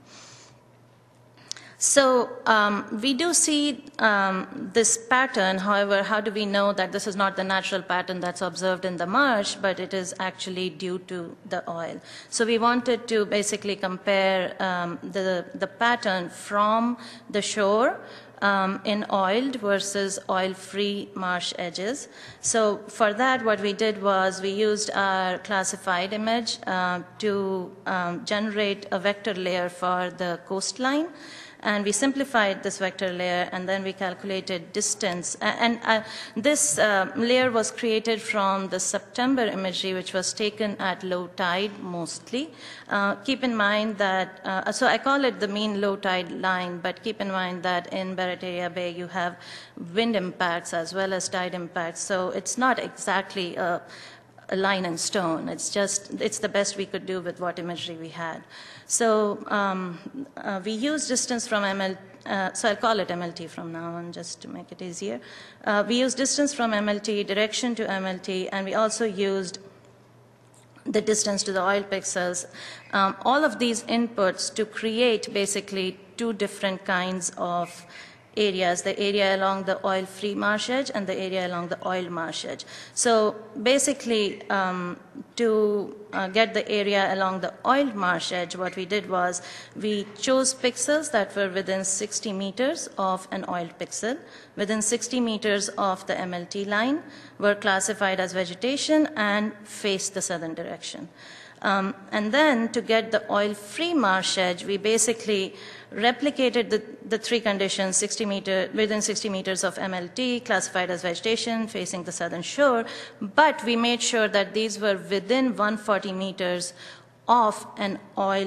So we do see this pattern. However, how do we know that this is not the natural pattern that's observed in the marsh, but it is actually due to the oil? So we wanted to basically compare the pattern from the shore in oiled versus oil-free marsh edges. So for that, what we did was we used our classified image to generate a vector layer for the coastline. And we simplified this vector layer, and then we calculated distance. And this layer was created from the September imagery, which was taken at low tide mostly. Keep in mind that, so I call it the mean low tide line, but keep in mind that in Barataria Bay you have wind impacts as well as tide impacts. So it's not exactly a line in stone. It's the best we could do with what imagery we had. So we use distance from MLT, so I'll call it MLT from now on just to make it easier. We use distance from MLT, direction to MLT, and we also used the distance to the oil pixels. All of these inputs to create basically 2 different kinds of areas, the area along the oil-free marsh edge and the area along the oil marsh edge. So basically, to get the area along the oil marsh edge, what we did was we chose pixels that were within 60 meters of an oil pixel, within 60 meters of the MLT line, were classified as vegetation and faced the southern direction. And then to get the oil-free marsh edge, we basically replicated the 3 conditions, within 60 meters of MLT, classified as vegetation, facing the southern shore, but we made sure that these were within 140 meters of an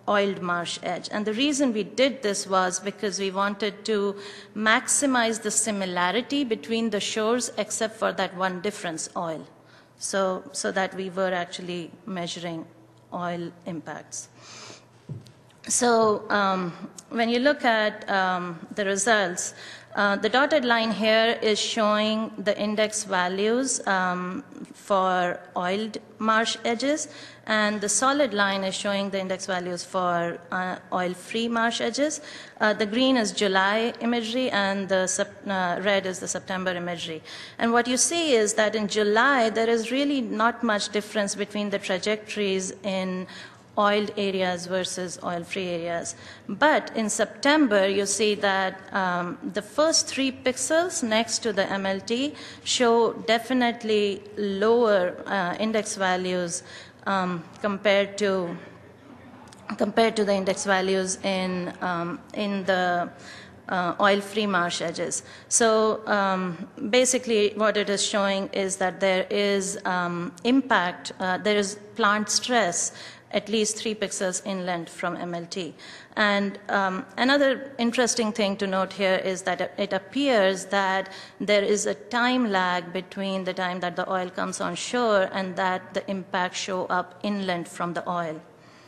oiled marsh edge. And the reason we did this was because we wanted to maximize the similarity between the shores except for that one difference, oil. So that we were actually measuring oil impacts. So when you look at the results, the dotted line here is showing the index values for oiled marsh edges, and the solid line is showing the index values for oil-free marsh edges. The green is July imagery, and the red is the September imagery. And what you see is that in July, there is really not much difference between the trajectories in oiled areas versus oil-free areas. But in September, you see that the first 3 pixels next to the MLT show definitely lower index values compared to the index values in the oil-free marsh edges. So basically what it is showing is that there is impact, there is plant stress at least 3 pixels inland from MLT. And another interesting thing to note here is that it appears that there is a time lag between the time that the oil comes on shore and that the impacts show up inland from the oil.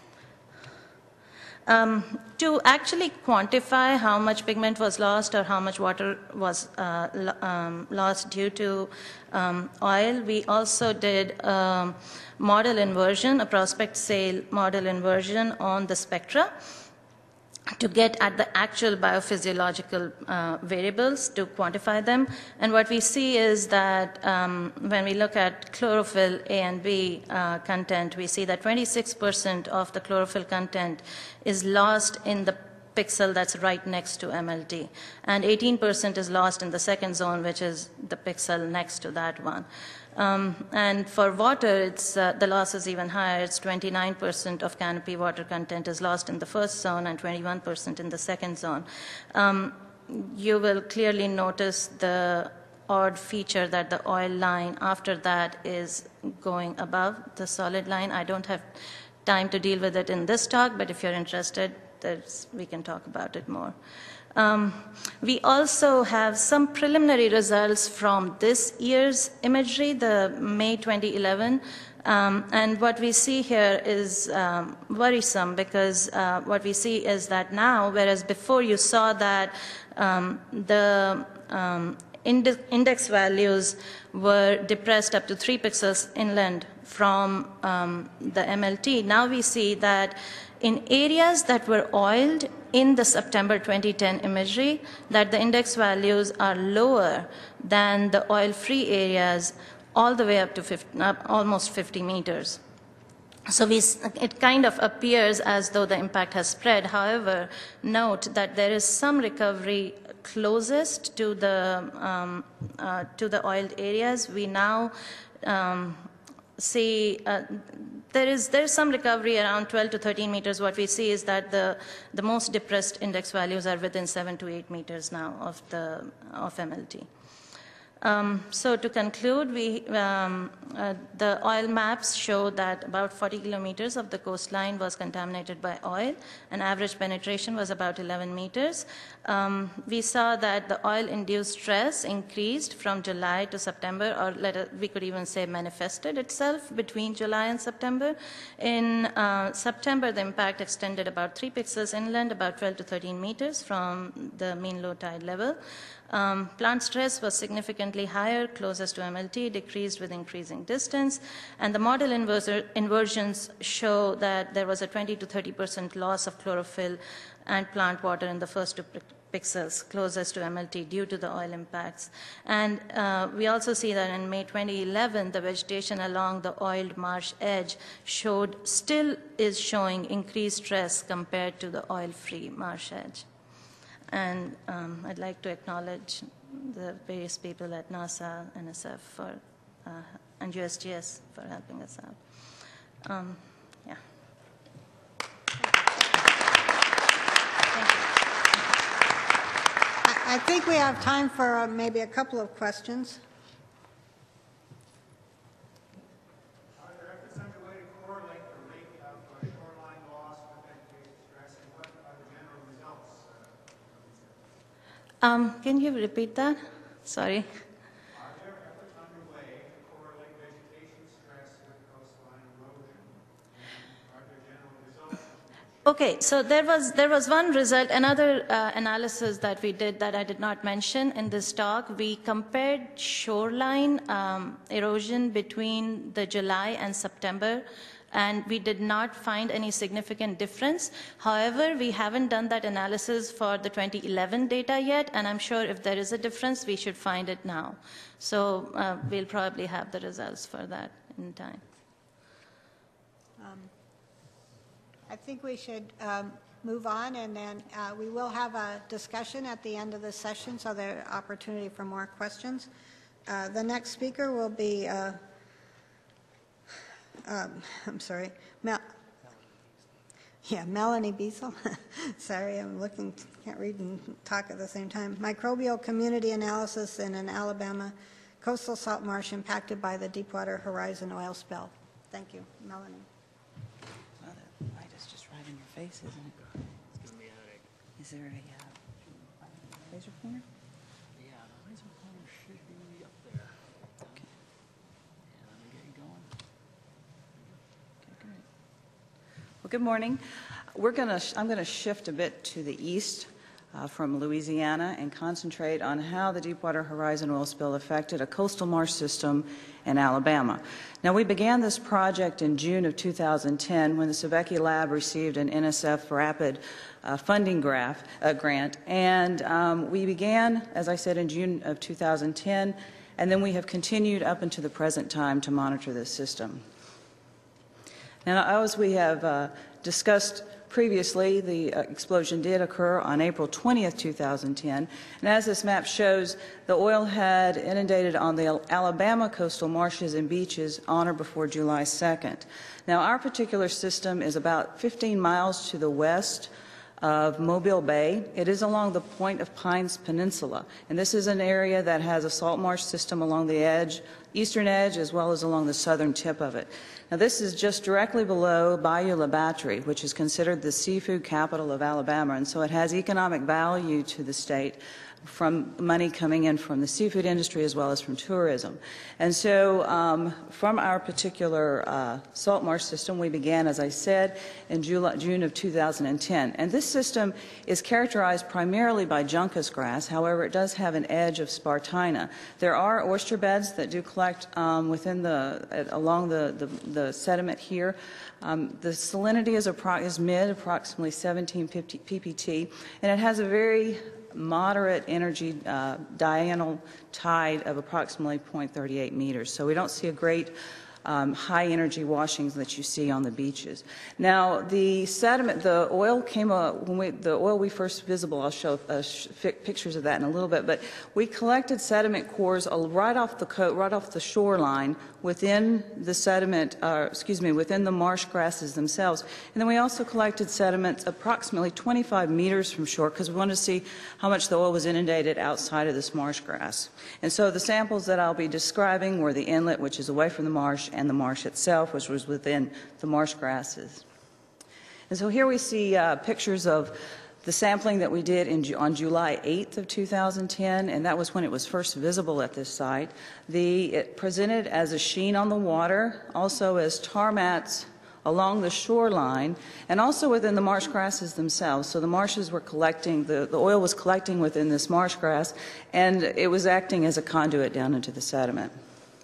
To actually quantify how much pigment was lost or how much water was lost due to oil, we also did model inversion, a prospect sale model inversion on the spectra to get at the actual biophysiological variables to quantify them. And what we see is that when we look at chlorophyll A and B content, we see that 26% of the chlorophyll content is lost in the pixel that's right next to MLT. And 18% is lost in the second zone, which is the pixel next to that one. And for water, the loss is even higher. It's 29% of canopy water content is lost in the first zone and 21% in the second zone. You will clearly notice the odd feature that the oil line after that is going above the solid line. I don't have time to deal with it in this talk, but if you're interested, we can talk about it more. We also have some preliminary results from this year's imagery, the May 2011. And what we see here is worrisome because what we see is that now, whereas before you saw that the index values were depressed up to 3 pixels inland from the MLT, now we see that in areas that were oiled in the September 2010 imagery, that the index values are lower than the oil-free areas all the way up to almost 50 meters. So it kind of appears as though the impact has spread. However, note that there is some recovery closest to the oiled areas. We now see there's some recovery around 12 to 13 meters. What we see is that the most depressed index values are within 7 to 8 meters now of MLT. So to conclude, the oil maps show that about 40 kilometers of the coastline was contaminated by oil, and average penetration was about 11 meters. We saw that the oil-induced stress increased from July to September, or we could even say manifested itself between July and September. In September, the impact extended about 3 pixels inland, about 12 to 13 meters from the mean low tide level. Plant stress was significantly higher, closest to MLT, decreased with increasing distance, and the model inversions show that there was a 20 to 30% loss of chlorophyll and plant water in the first 2 pixels closest to MLT due to the oil impacts. And we also see that in May 2011, the vegetation along the oiled marsh edge still is showing increased stress compared to the oil-free marsh edge. And I'd like to acknowledge the various people at NASA, NSF, and USGS for helping us out. Yeah. Thank you. I think we have time for maybe a couple of questions. Are there estimated correlate the rate of shoreline loss with vegetation Can you repeat that? Sorry. Are there efforts underway to correlate vegetation stress with coastline erosion? And are there general results? Okay, so there was one result, another analysis that we did that I did not mention in this talk. We compared shoreline erosion between the July and September, and we did not find any significant difference. However, we haven't done that analysis for the 2011 data yet, and I'm sure if there is a difference, we should find it now. So we'll probably have the results for that in time. I think we should move on, and then we will have a discussion at the end of the session, so there's opportunity for more questions. The next speaker will be, I'm sorry, Melanie Biesel. Sorry, I'm looking, can't read and talk at the same time. Microbial community analysis in an Alabama coastal salt marsh impacted by the Deepwater Horizon oil spill. Thank you, Melanie. Well, the light is just right in your face, isn't it? It's giving me a headache. Is there a laser pointer? Yeah, the laser pointer should be up there. Okay. Yeah, let me get you going. Okay, great. Well, good morning. I'm going to shift a bit to the east from Louisiana and concentrate on how the Deepwater Horizon oil spill affected a coastal marsh system in Alabama. Now, we began this project in June of 2010 when the Sebeki Lab received an NSF Rapid funding grant, and we began, as I said, in June of 2010, and then we have continued up until the present time to monitor this system. Now, as we have discussed previously, the explosion did occur on April 20th, 2010, and as this map shows, the oil had inundated on the Alabama coastal marshes and beaches on or before July 2nd. Now, our particular system is about 15 miles to the west of Mobile Bay. It is along the Point of Pines Peninsula, and this is an area that has a salt marsh system along the edge, eastern edge, as well as along the southern tip of it. Now, this is just directly below Bayou La Batterie, which is considered the seafood capital of Alabama, and so it has economic value to the state from money coming in from the seafood industry as well as from tourism. And so from our particular salt marsh system, we began, as I said, in June of 2010. And this system is characterized primarily by juncus grass. However, it does have an edge of spartina. There are oyster beds that do collect along the sediment here. The salinity is mid, approximately 17 ppt, and it has a very moderate energy diurnal tide of approximately 0.38 meters. So we don't see a great high energy washings that you see on the beaches. Now, the sediment, the oil came up, the oil we first visible, I'll show pictures of that in a little bit, but we collected sediment cores right off the shoreline within the sediment, within the marsh grasses themselves. And then we also collected sediments approximately 25 meters from shore because we wanted to see how much the oil was inundated outside of this marsh grass. And so the samples that I'll be describing were the inlet, which is away from the marsh, and the marsh itself, which was within the marsh grasses. And so here we see pictures of the sampling that we did on July 8th of 2010, and that was when it was first visible at this site. It presented as a sheen on the water, also as tar mats along the shoreline, and also within the marsh grasses themselves. So the marshes were collecting, the oil was collecting within this marsh grass, and it was acting as a conduit down into the sediment.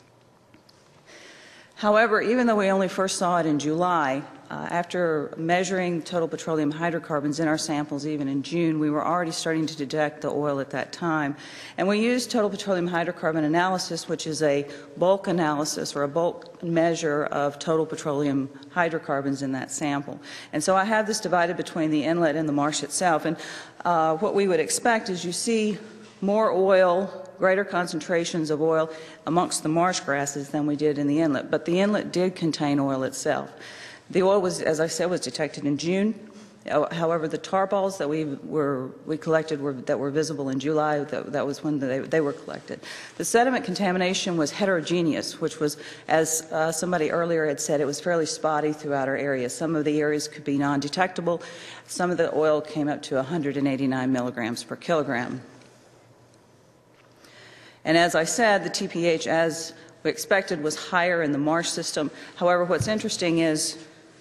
However, even though we only first saw it in July, after measuring total petroleum hydrocarbons in our samples even in June, we were already starting to detect the oil at that time. And we used total petroleum hydrocarbon analysis, which is a bulk analysis or a bulk measure of total petroleum hydrocarbons in that sample. And so I have this divided between the inlet and the marsh itself. And what we would expect is you see more oil, greater concentrations of oil amongst the marsh grasses than we did in the inlet. But the inlet did contain oil itself. The oil was, as I said, was detected in June. However, the tar balls that we collected that were visible in July, that was when they were collected. The sediment contamination was heterogeneous, which was, as somebody earlier had said, it was fairly spotty throughout our area. Some of the areas could be non-detectable. Some of the oil came up to 189 milligrams per kilogram. And as I said, the TPH, as we expected, was higher in the marsh system. However, what's interesting is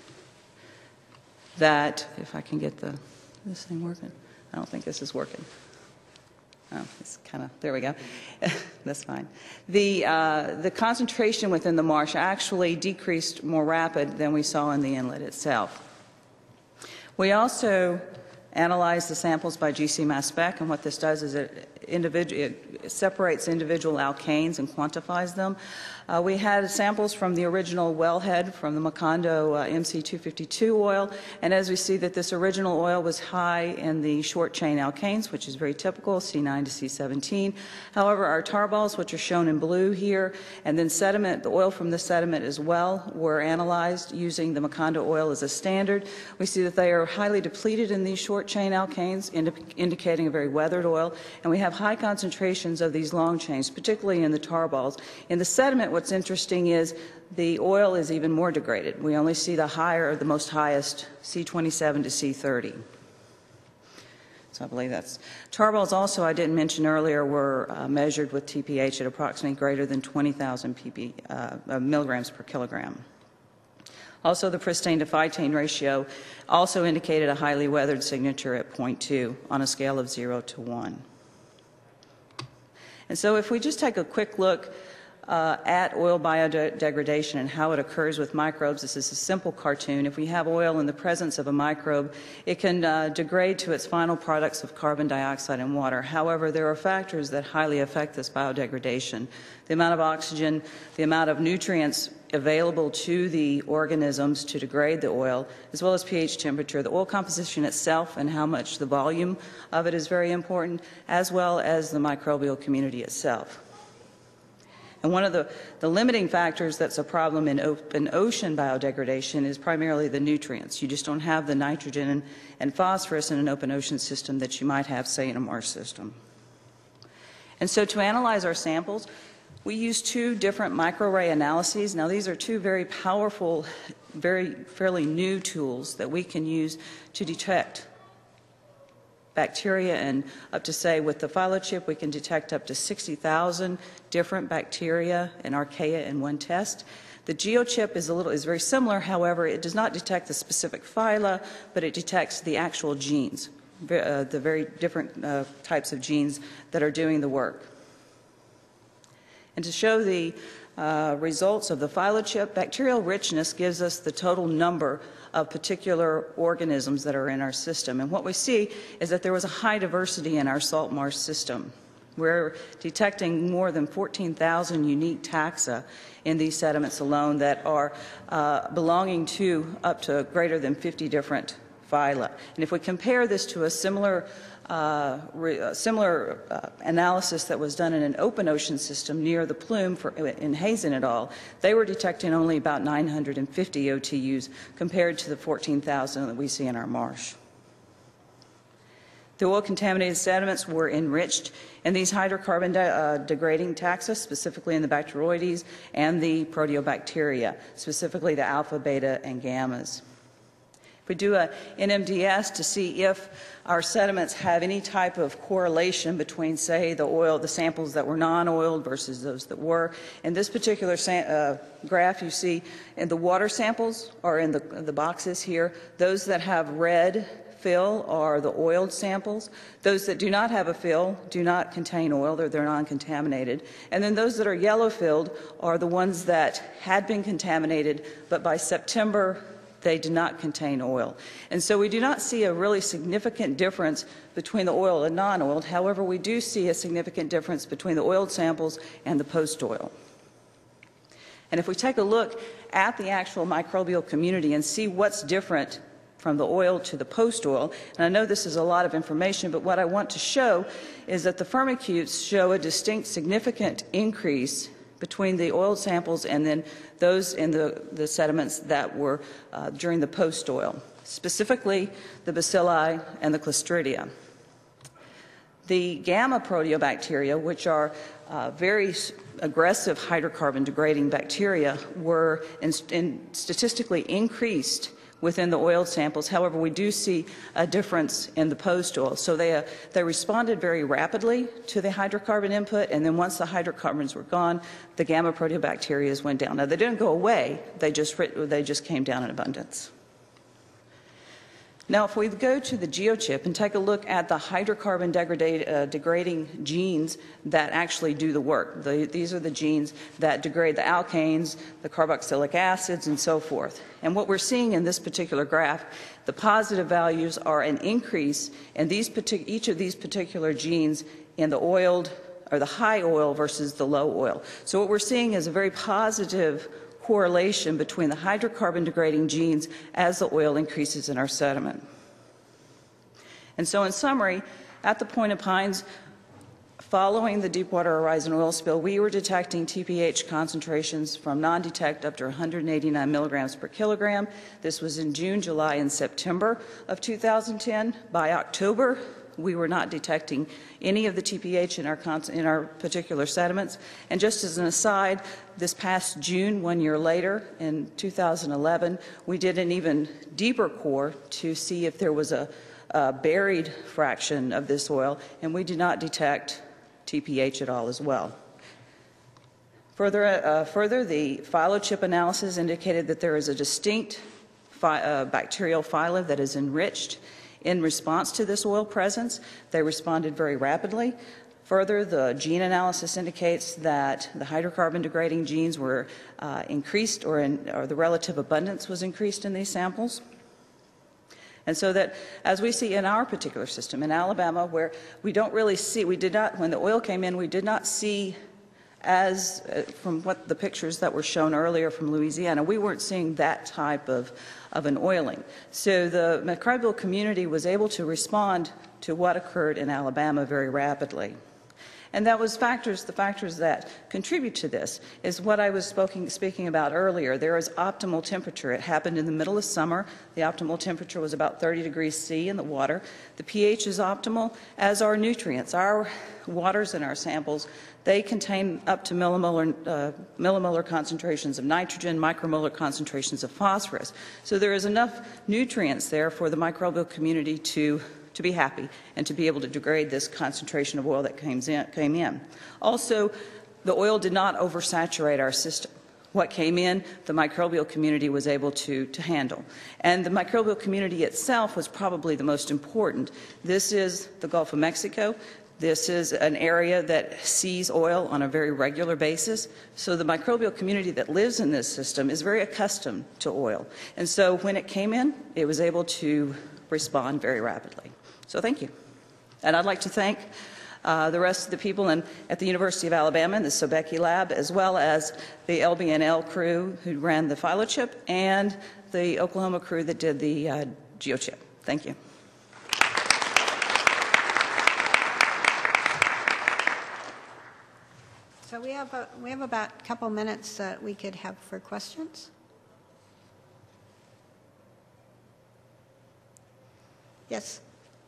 that, if I can get this thing working, I don't think this is working. Oh, it's kind of, there we go. That's fine. The concentration within the marsh actually decreased more rapid than we saw in the inlet itself. We also analyzed the samples by GC mass spec, and what this does is it separates individual alkanes and quantifies them. We had samples from the original wellhead from the Macondo MC252 oil, and as we see that this original oil was high in the short chain alkanes, which is very typical, C9 to C17. However, our tar balls, which are shown in blue here, and then sediment, the oil from the sediment as well, were analyzed using the Macondo oil as a standard. We see that they are highly depleted in these short chain alkanes, indicating a very weathered oil, and we have high concentrations of these long chains, particularly in the tar balls. In the sediment, what's interesting is the oil is even more degraded. We only see the higher, the most highest, C27 to C30. So I believe that's. Tar balls also, I didn't mention earlier, were measured with TPH at approximately greater than 20,000 milligrams per kilogram. Also, the pristine to phytane ratio also indicated a highly weathered signature at 0.2 on a scale of 0 to 1. And so if we just take a quick look at oil biodegradation and how it occurs with microbes, this is a simple cartoon. If we have oil in the presence of a microbe, it can degrade to its final products of carbon dioxide and water. However, there are factors that highly affect this biodegradation. The amount of oxygen, the amount of nutrients available to the organisms to degrade the oil, as well as pH temperature. The oil composition itself and how much the volume of it is very important, as well as the microbial community itself. And one of the limiting factors that's a problem in open ocean biodegradation is primarily the nutrients. You just don't have the nitrogen and phosphorus in an open ocean system that you might have, say, in a marsh system. And so to analyze our samples, we use two different microarray analyses. Now, these are two very powerful, fairly new tools that we can use to detect bacteria, and up to, say, with the phylochip, we can detect up to 60,000 different bacteria and archaea in one test. The geochip is very similar. However, it does not detect the specific phyla, but it detects the actual genes, the very different types of genes that are doing the work. And to show the results of the phylochip, bacterial richness gives us the total number of particular organisms that are in our system. And what we see is that there was a high diversity in our salt marsh system. We're detecting more than 14,000 unique taxa in these sediments alone that are belonging to up to greater than 50 different phyla. And if we compare this to a similar analysis that was done in an open ocean system near the plume in Hazen et al., they were detecting only about 950 OTUs compared to the 14,000 that we see in our marsh. The oil-contaminated sediments were enriched in these hydrocarbon degrading taxa, specifically in the Bacteroides and the proteobacteria, specifically the alpha, beta, and gammas. If we do an NMDS to see if our sediments have any type of correlation between, say, the samples that were non-oiled versus those that were. In this particular graph, you see in the water samples, or in the boxes here, those that have red fill are the oiled samples. Those that do not have a fill do not contain oil, they're non-contaminated. And then those that are yellow filled are the ones that had been contaminated, but by September they did not contain oil. And so we do not see a really significant difference between the oil and non-oiled. However, we do see a significant difference between the oiled samples and the post-oil. And if we take a look at the actual microbial community and see what's different from the oil to the post-oil, and I know this is a lot of information, but what I want to show is that the firmicutes show a distinct significant increase between the oiled samples and then those in the sediments that were during the post-oil, specifically the bacilli and the clostridia. The gamma proteobacteria, which are very aggressive hydrocarbon degrading bacteria, were statistically increased within the oil samples. However, we do see a difference in the post oil. So they responded very rapidly to the hydrocarbon input, and then once the hydrocarbons were gone, the gamma proteobacteria went down. Now, they didn't go away. They just came down in abundance. Now, if we go to the geochip and take a look at the hydrocarbon degrading genes that actually do the work, these are the genes that degrade the alkanes, the carboxylic acids, and so forth. And what we're seeing in this particular graph, the positive values are an increase in each of these particular genes in the oiled, or the high oil versus the low oil. So what we're seeing is a very positive correlation between the hydrocarbon degrading genes as the oil increases in our sediment. And so in summary, at the Point of Pines, following the Deepwater Horizon oil spill, we were detecting TPH concentrations from non-detect up to 189 milligrams per kilogram. This was in June, July, and September of 2010. By October, we were not detecting any of the TPH in our particular sediments. And just as an aside, this past June, 1 year later, in 2011, we did an even deeper core to see if there was a buried fraction of this oil, and we did not detect TPH at all as well. Further, the phylochip analysis indicated that there is a distinct bacterial phyla that is enriched in response to this oil presence. They responded very rapidly. Further, the gene analysis indicates that the hydrocarbon degrading genes were increased, or the relative abundance was increased in these samples. And so that, as we see in our particular system in Alabama, where we don't really see, when the oil came in, we did not see, from what the pictures that were shown earlier from Louisiana, we weren't seeing that type of an oiling. So the microbial community was able to respond to what occurred in Alabama very rapidly. And that was the factors that contribute to this is what I was speaking about earlier. There is optimal temperature. It happened in the middle of summer. The optimal temperature was about 30 degrees C in the water. The pH is optimal, as are nutrients. Our waters in our samples, they contain up to millimolar concentrations of nitrogen, micromolar concentrations of phosphorus. So there is enough nutrients there for the microbial community to be happy and to be able to degrade this concentration of oil that came in. Also, the oil did not oversaturate our system. What came in, the microbial community was able to handle. And the microbial community itself was probably the most important. This is the Gulf of Mexico. This is an area that sees oil on a very regular basis. So the microbial community that lives in this system is very accustomed to oil. And so when it came in, it was able to respond very rapidly. So thank you. And I'd like to thank the rest of the people at the University of Alabama in the Sobecki lab, as well as the LBNL crew who ran the phylochip and the Oklahoma crew that did the geochip. Thank you. So we have about a couple minutes that we could have for questions. Yes.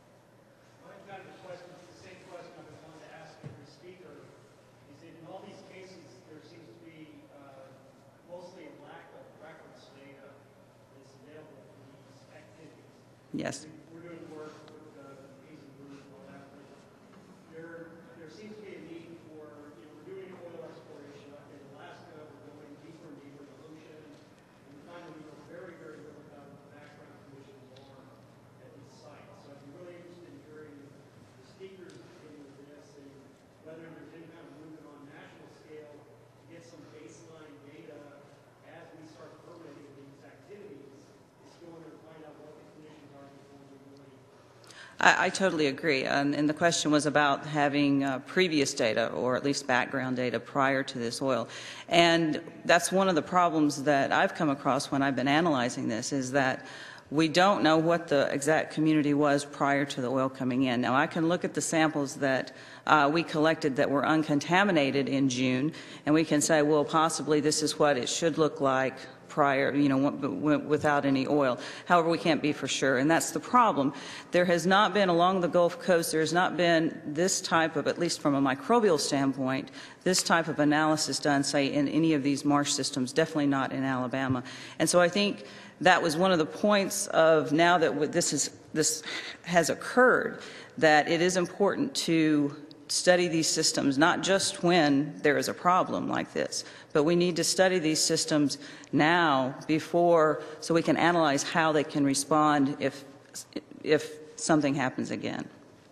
Yes. We're doing work with the Asian group and all that, but there seems to be a need for, we're doing oil exploration up in Alaska, we're going deeper and deeper in the ocean, and we find that we know very, very little about what the background conditions are at these sites. So I'd be really interested in hearing the speakers' opinion of this and whether there's any kind of movement on national scale to get some baseline data as we start permitting these activities, is going to find out what the conditions are before we really. I totally agree. And the question was about having previous data, or at least background data, prior to this oil. And that's one of the problems that I've come across when I've been analyzing this, is that we don't know what the exact community was prior to the oil coming in. Now, I can look at the samples that we collected that were uncontaminated in June, and we can say, well, possibly this is what it should look like prior, without any oil. However, we can't be for sure, and that's the problem. There has not been along the Gulf Coast, there has not been this type of, at least from a microbial standpoint, this type of analysis done, say, in any of these marsh systems, definitely not in Alabama. And so I think that was one of the points of now that this has occurred, that it is important to study these systems, not just when there is a problem like this, but we need to study these systems now before, so we can analyze how they can respond if something happens again.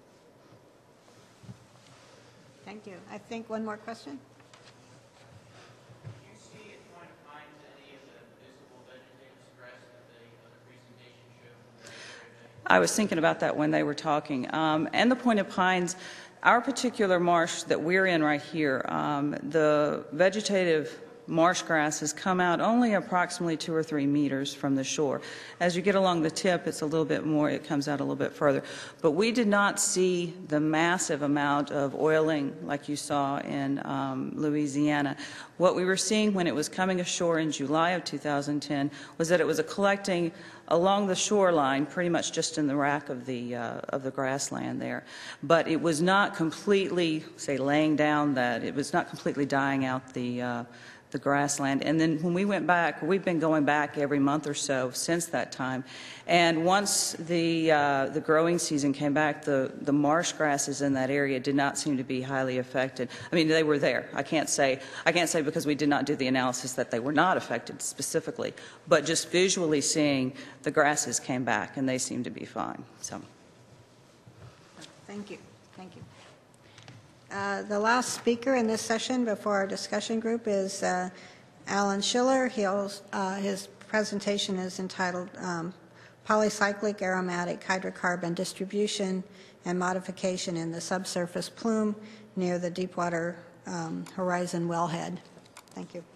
Thank you. I think one more question. Do you see at Point of Pines any of the visible vegetative stress that the other presentation showed? I was thinking about that when they were talking. And the Point of Pines, our particular marsh that we're in right here, the vegetative marsh grass has come out only approximately 2 or 3 meters from the shore. As you get along the tip, it's a little bit more, it comes out a little bit further. But we did not see the massive amount of oiling like you saw in Louisiana. What we were seeing when it was coming ashore in July of 2010 was that it was collecting along the shoreline, pretty much just in the rack of the grassland there. But it was not completely, say, laying down that, it was not completely dying out the grassland. And then when we went back, we've been going back every month or so since that time. And once the growing season came back, the marsh grasses in that area did not seem to be highly affected. I mean, they were there. I can't say because we did not do the analysis that they were not affected specifically, but just visually seeing the grasses came back and they seemed to be fine. So, thank you. Thank you. The last speaker in this session before our discussion group is Alan Schiller. His presentation is entitled Polycyclic Aromatic Hydrocarbon Distribution and Modification in the Subsurface Plume near the Deepwater Horizon Wellhead. Thank you.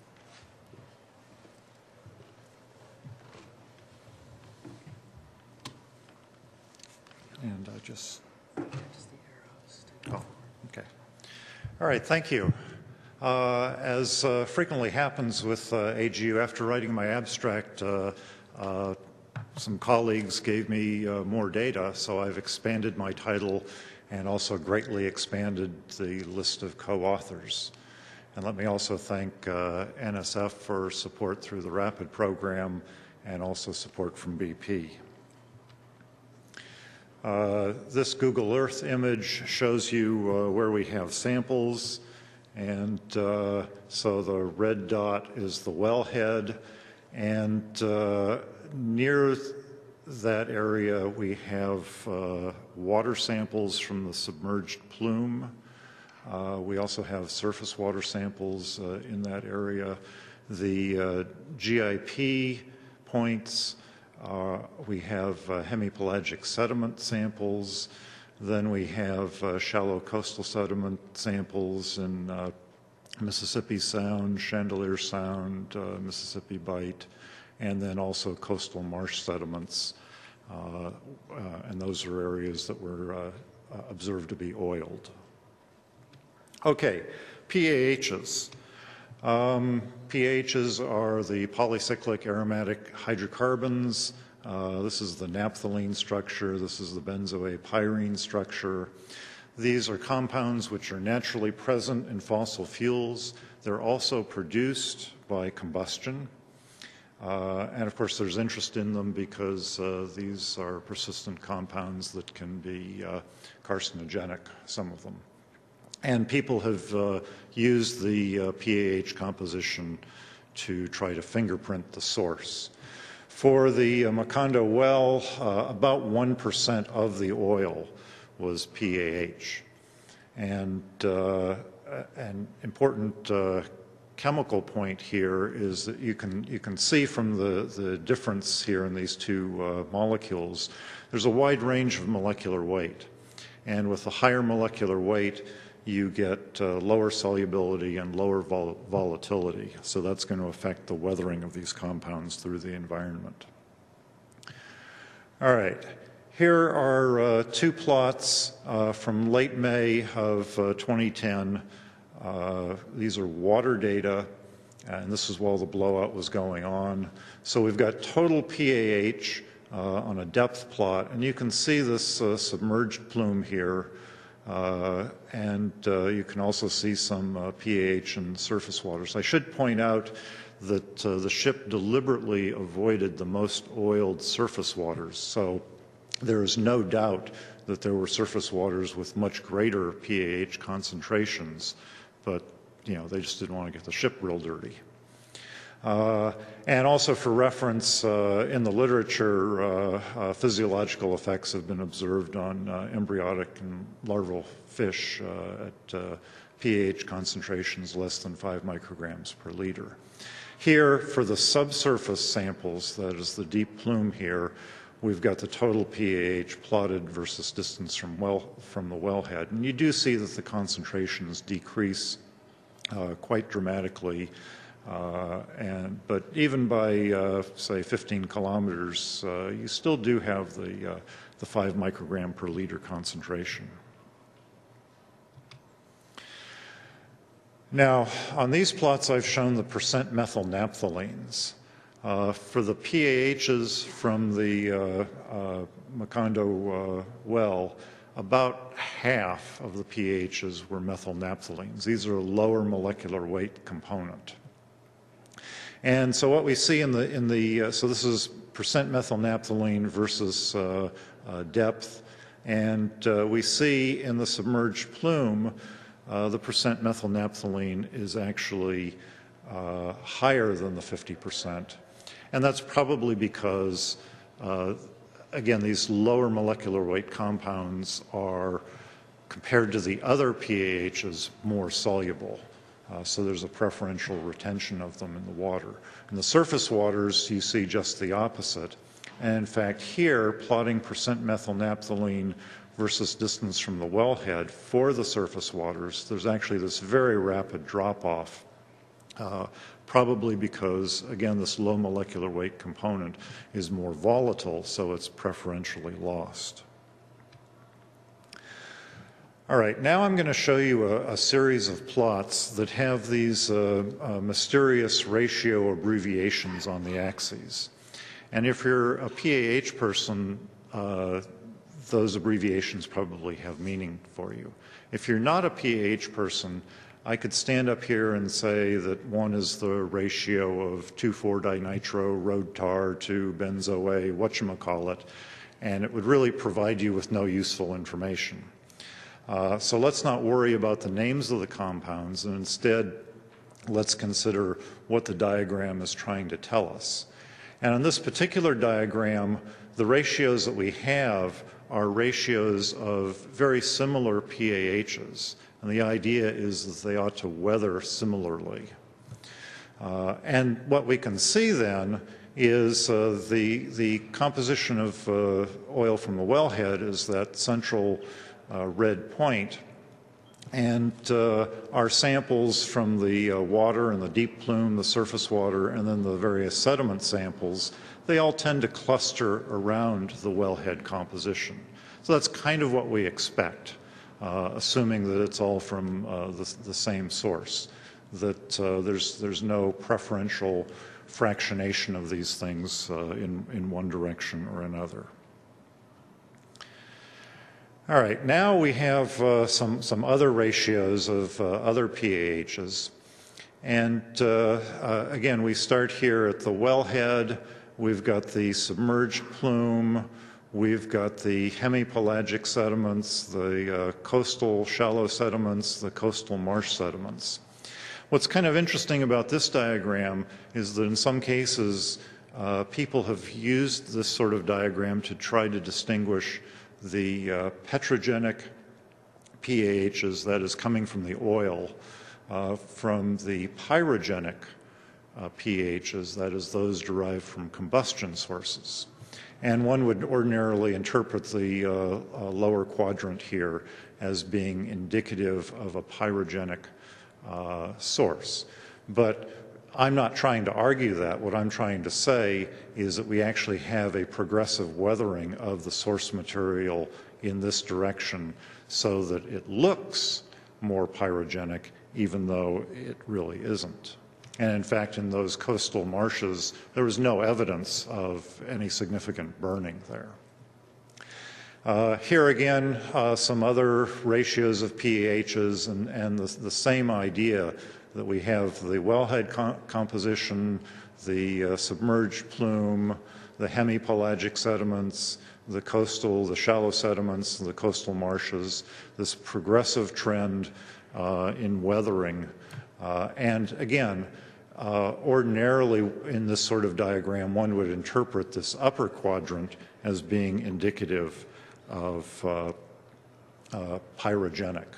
And okay. All right, thank you. As frequently happens with AGU, after writing my abstract, some colleagues gave me more data, so I've expanded my title and also greatly expanded the list of co-authors. And let me also thank NSF for support through the RAPID program and also support from BP. This Google Earth image shows you where we have samples, and so the red dot is the wellhead, and near that area we have water samples from the submerged plume. We also have surface water samples in that area. The GIP points, we have hemipelagic sediment samples, then we have shallow coastal sediment samples in Mississippi Sound, Chandelier Sound, Mississippi Bight, and then also coastal marsh sediments, and those are areas that were observed to be oiled. Okay, PAHs. PAHs are the polycyclic aromatic hydrocarbons. This is the naphthalene structure. This is the benzoate-pyrene structure. These are compounds which are naturally present in fossil fuels. They're also produced by combustion. And of course, there's interest in them because these are persistent compounds that can be carcinogenic, some of them. And people have used the PAH composition to try to fingerprint the source. For the Macondo well, about 1% of the oil was PAH. And an important chemical point here is that you can see from the difference here in these two molecules, there's a wide range of molecular weight. And with a higher molecular weight, you get lower solubility and lower volatility. So that's going to affect the weathering of these compounds through the environment. All right. Here are two plots from late May of 2010. These are water data, and this is while the blowout was going on. So we've got total PAH on a depth plot, and you can see this submerged plume here, and you can also see some PAH in surface waters. I should point out that the ship deliberately avoided the most oiled surface waters, so there is no doubt that there were surface waters with much greater PAH concentrations, but they just didn't want to get the ship real dirty. And also for reference, in the literature, physiological effects have been observed on embryonic and larval fish at pH concentrations less than 5 micrograms per liter. Here, for the subsurface samples, that is the deep plume here, we've got the total PAH plotted versus distance from the wellhead. And you do see that the concentrations decrease quite dramatically. But even by, say, 15 kilometers, you still do have the 5 microgram per liter concentration. Now, on these plots, I've shown the percent methyl naphthalines. For the PAHs from the Moscone well, about half of the PAHs were methyl naphthalines. These are a lower molecular weight component. And so what we see so this is percent methyl naphthalene versus depth, and we see in the submerged plume the percent methyl naphthalene is actually higher than the 50%. And that's probably because, again, these lower molecular weight compounds are, compared to the other PAHs, more soluble. So there's a preferential retention of them in the water. In the surface waters, you see just the opposite. And in fact, here, plotting percent methyl naphthalene versus distance from the wellhead for the surface waters, there's actually this very rapid drop-off, probably because, again, this low molecular weight component is more volatile, so it's preferentially lost. All right, now I'm going to show you a series of plots that have these mysterious ratio abbreviations on the axes. And if you're a PAH person, those abbreviations probably have meaning for you. If you're not a PAH person, I could stand up here and say that one is the ratio of 2,4-dinitro road tar to benzo-A, whatchamacallit, and it would really provide you with no useful information. So let's not worry about the names of the compounds, and instead let's consider what the diagram is trying to tell us. And on this particular diagram, the ratios that we have are ratios of very similar PAHs, and the idea is that they ought to weather similarly. And what we can see then is the composition of oil from the wellhead is that central red point, and our samples from the water and the deep plume, the surface water, and then the various sediment samples, they all tend to cluster around the wellhead composition. So that's kind of what we expect, assuming that it's all from the same source, that there's no preferential fractionation of these things in one direction or another. All right, now we have some other ratios of other PAHs. And again, we start here at the wellhead. We've got the submerged plume. We've got the hemipelagic sediments, the coastal shallow sediments, the coastal marsh sediments. What's kind of interesting about this diagram is that in some cases, people have used this sort of diagram to try to distinguish the petrogenic PAHs, that is coming from the oil, from the pyrogenic PAHs, that is those derived from combustion sources. And one would ordinarily interpret the lower quadrant here as being indicative of a pyrogenic source. But I'm not trying to argue that. What I'm trying to say is that we actually have a progressive weathering of the source material in this direction so that it looks more pyrogenic, even though it really isn't. And in fact, in those coastal marshes, there was no evidence of any significant burning there. Here again, some other ratios of PAHs and the same idea that we have the wellhead composition, the submerged plume, the hemipelagic sediments, the shallow sediments, the coastal marshes, this progressive trend in weathering. And again, ordinarily in this sort of diagram, one would interpret this upper quadrant as being indicative of pyrogenic.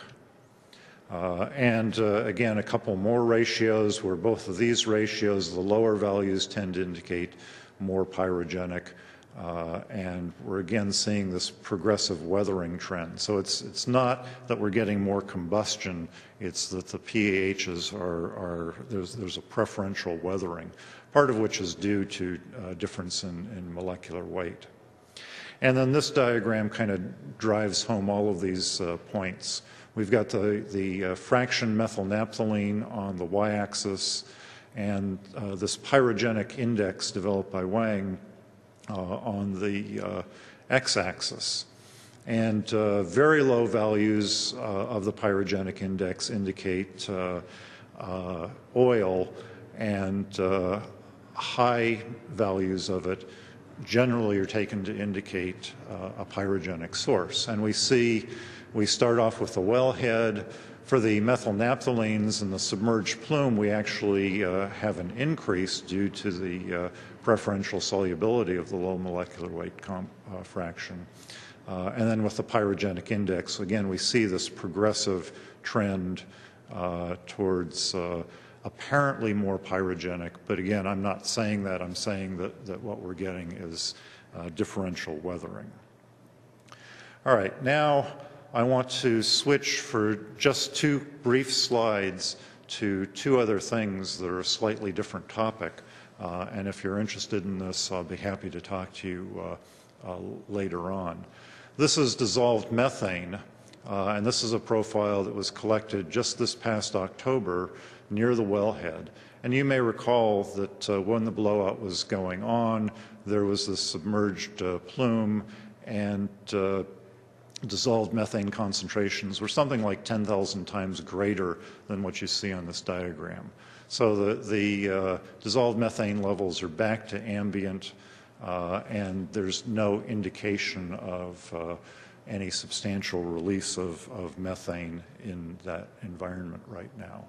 Again, a couple more ratios where both of these ratios, the lower values tend to indicate more pyrogenic, and we're again seeing this progressive weathering trend. So it's not that we're getting more combustion, it's that the PAHs there's a preferential weathering, part of which is due to difference in molecular weight. And then this diagram kind of drives home all of these points. We've got the fraction methylnaphthalene on the y-axis, and this pyrogenic index developed by Wang on the x-axis. And very low values of the pyrogenic index indicate oil, and high values of it generally are taken to indicate a pyrogenic source. And we start off with the wellhead. For the methylnaphtalenes and the submerged plume, we actually have an increase due to the preferential solubility of the low molecular weight fraction. And then with the pyrogenic index, again, we see this progressive trend towards apparently more pyrogenic. But again, I'm not saying that. I'm saying that what we're getting is differential weathering. All right, now I want to switch for just 2 brief slides to 2 other things that are a slightly different topic. And if you're interested in this, I'll be happy to talk to you later on. This is dissolved methane, and this is a profile that was collected just this past October near the wellhead. And you may recall that when the blowout was going on, there was this submerged plume, and dissolved methane concentrations were something like 10,000 times greater than what you see on this diagram. So the dissolved methane levels are back to ambient, and there's no indication of any substantial release of methane in that environment right now.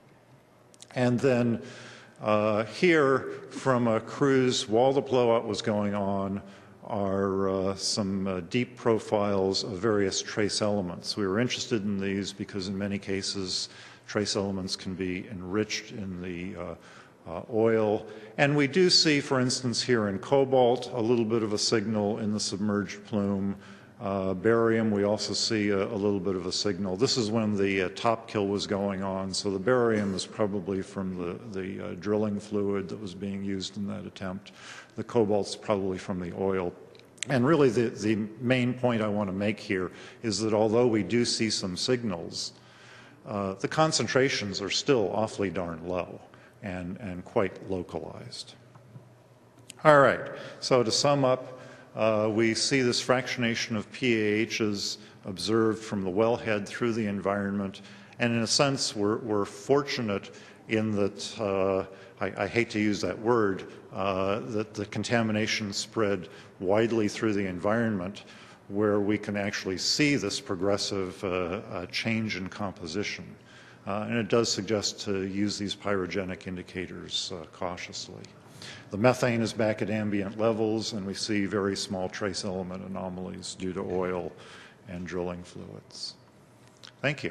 And then here, from a cruise while the blowout was going on, are some deep profiles of various trace elements. We were interested in these because in many cases trace elements can be enriched in the oil. And we do see, for instance, here in cobalt, a little bit of a signal in the submerged plume. Barium, we also see a little bit of a signal. This is when the top kill was going on, so the barium is probably from the drilling fluid that was being used in that attempt. The cobalt's probably from the oil. And really the main point I want to make here is that although we do see some signals, the concentrations are still awfully darn low and quite localized. All right, so to sum up, we see this fractionation of PAHs observed from the wellhead through the environment, and in a sense we're fortunate in that, I hate to use that word, that the contamination spread widely through the environment, where we can actually see this progressive change in composition. And it does suggest to use these pyrogenic indicators cautiously. The methane is back at ambient levels, and we see very small trace element anomalies due to oil and drilling fluids. Thank you.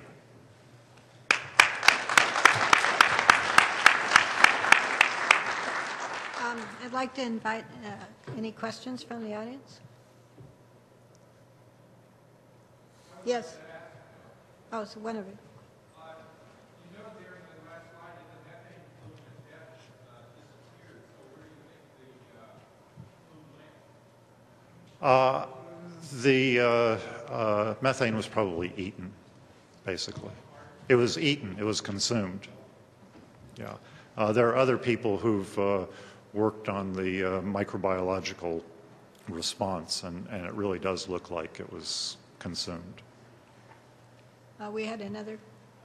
I'd like to invite any questions from the audience. Yes. Oh, so one of you. You know, during the last slide, the methane plume and depth disappeared. So where do you think the plume went? The methane was probably eaten, basically. It was eaten. It was consumed. Yeah. There are other people who've worked on the microbiological response, and it really does look like it was consumed. We had another.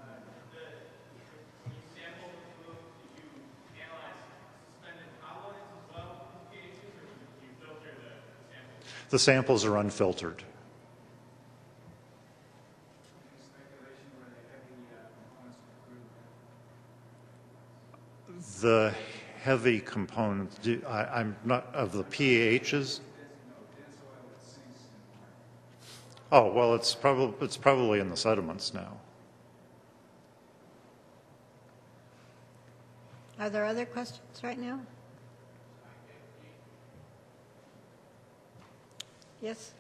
The samples are unfiltered. The heavy components, I'm not, of the pHs? Oh, well, it's probably in the sediments now. Are there other questions right now? Yes?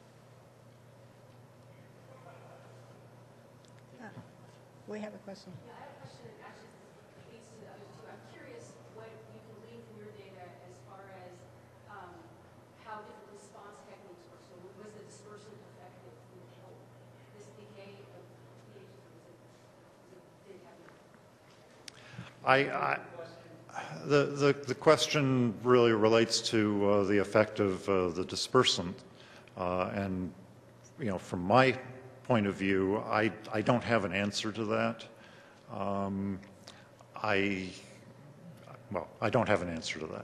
We have a question. Yeah, I have a question that actually leads to the other two. I'm curious what you can glean from your data as far as how different response techniques work. So was the dispersion effective in this decay of pH, or did it have The question really relates to the effect of the dispersant, and from my point of view, I don't have an answer to that. I don't have an answer to that.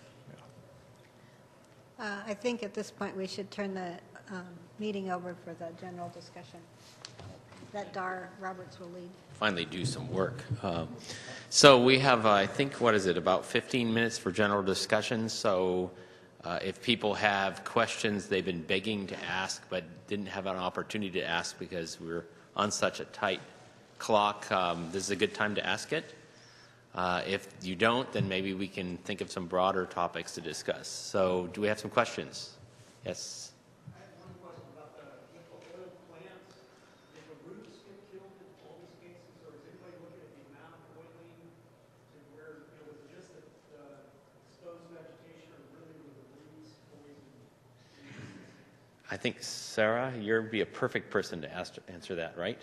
I think at this point we should turn the meeting over for the general discussion that Dar Roberts will lead. Finally do some work. So we have, I think, what is it, about 15 minutes for general discussion. So if people have questions they've been begging to ask but didn't have an opportunity to ask because we're on such a tight clock, this is a good time to ask it. If you don't, then maybe we can think of some broader topics to discuss. So do we have some questions? Yes. I have one question about the oil plants. Did the roots get killed in all these cases, or is anybody looking at the amount of oiling to where, was it just the exposed vegetation, or really were the roots poisoned? I think, Sarah, you'd be a perfect person to answer that, right?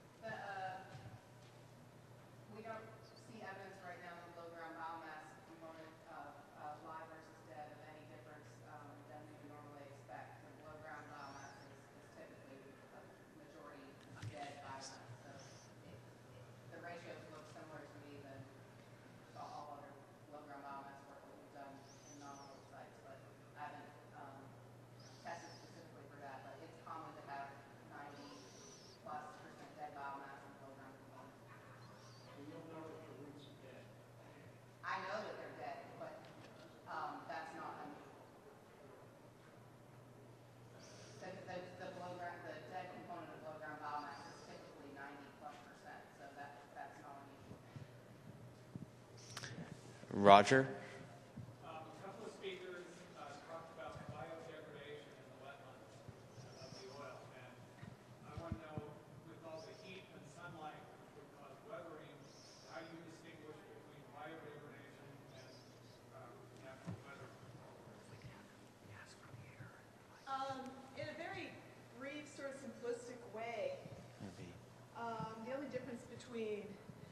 We don't see evidence right now in the below-ground biomass component of live versus dead of any difference than we would normally expect. The below-ground biomass is typically a majority dead biomass, so the ratios look similar to me than all other below-ground biomass work that we've done in non-oil sites, but I haven't tested specifically for that. But it's common to have 90+% dead biomass in the below-ground component. I know that they're dead, but that's not unusual. The dead component of below-ground biomass is typically 90+%, so that's not unusual. Roger? A couple of speakers talked about biodegradation in the wetlands of the oil, and I want to know, with all the heat and sunlight which would cause weathering, how you distinguish between biodegradation and natural weathering. In a very brief, sort of simplistic way, the only difference between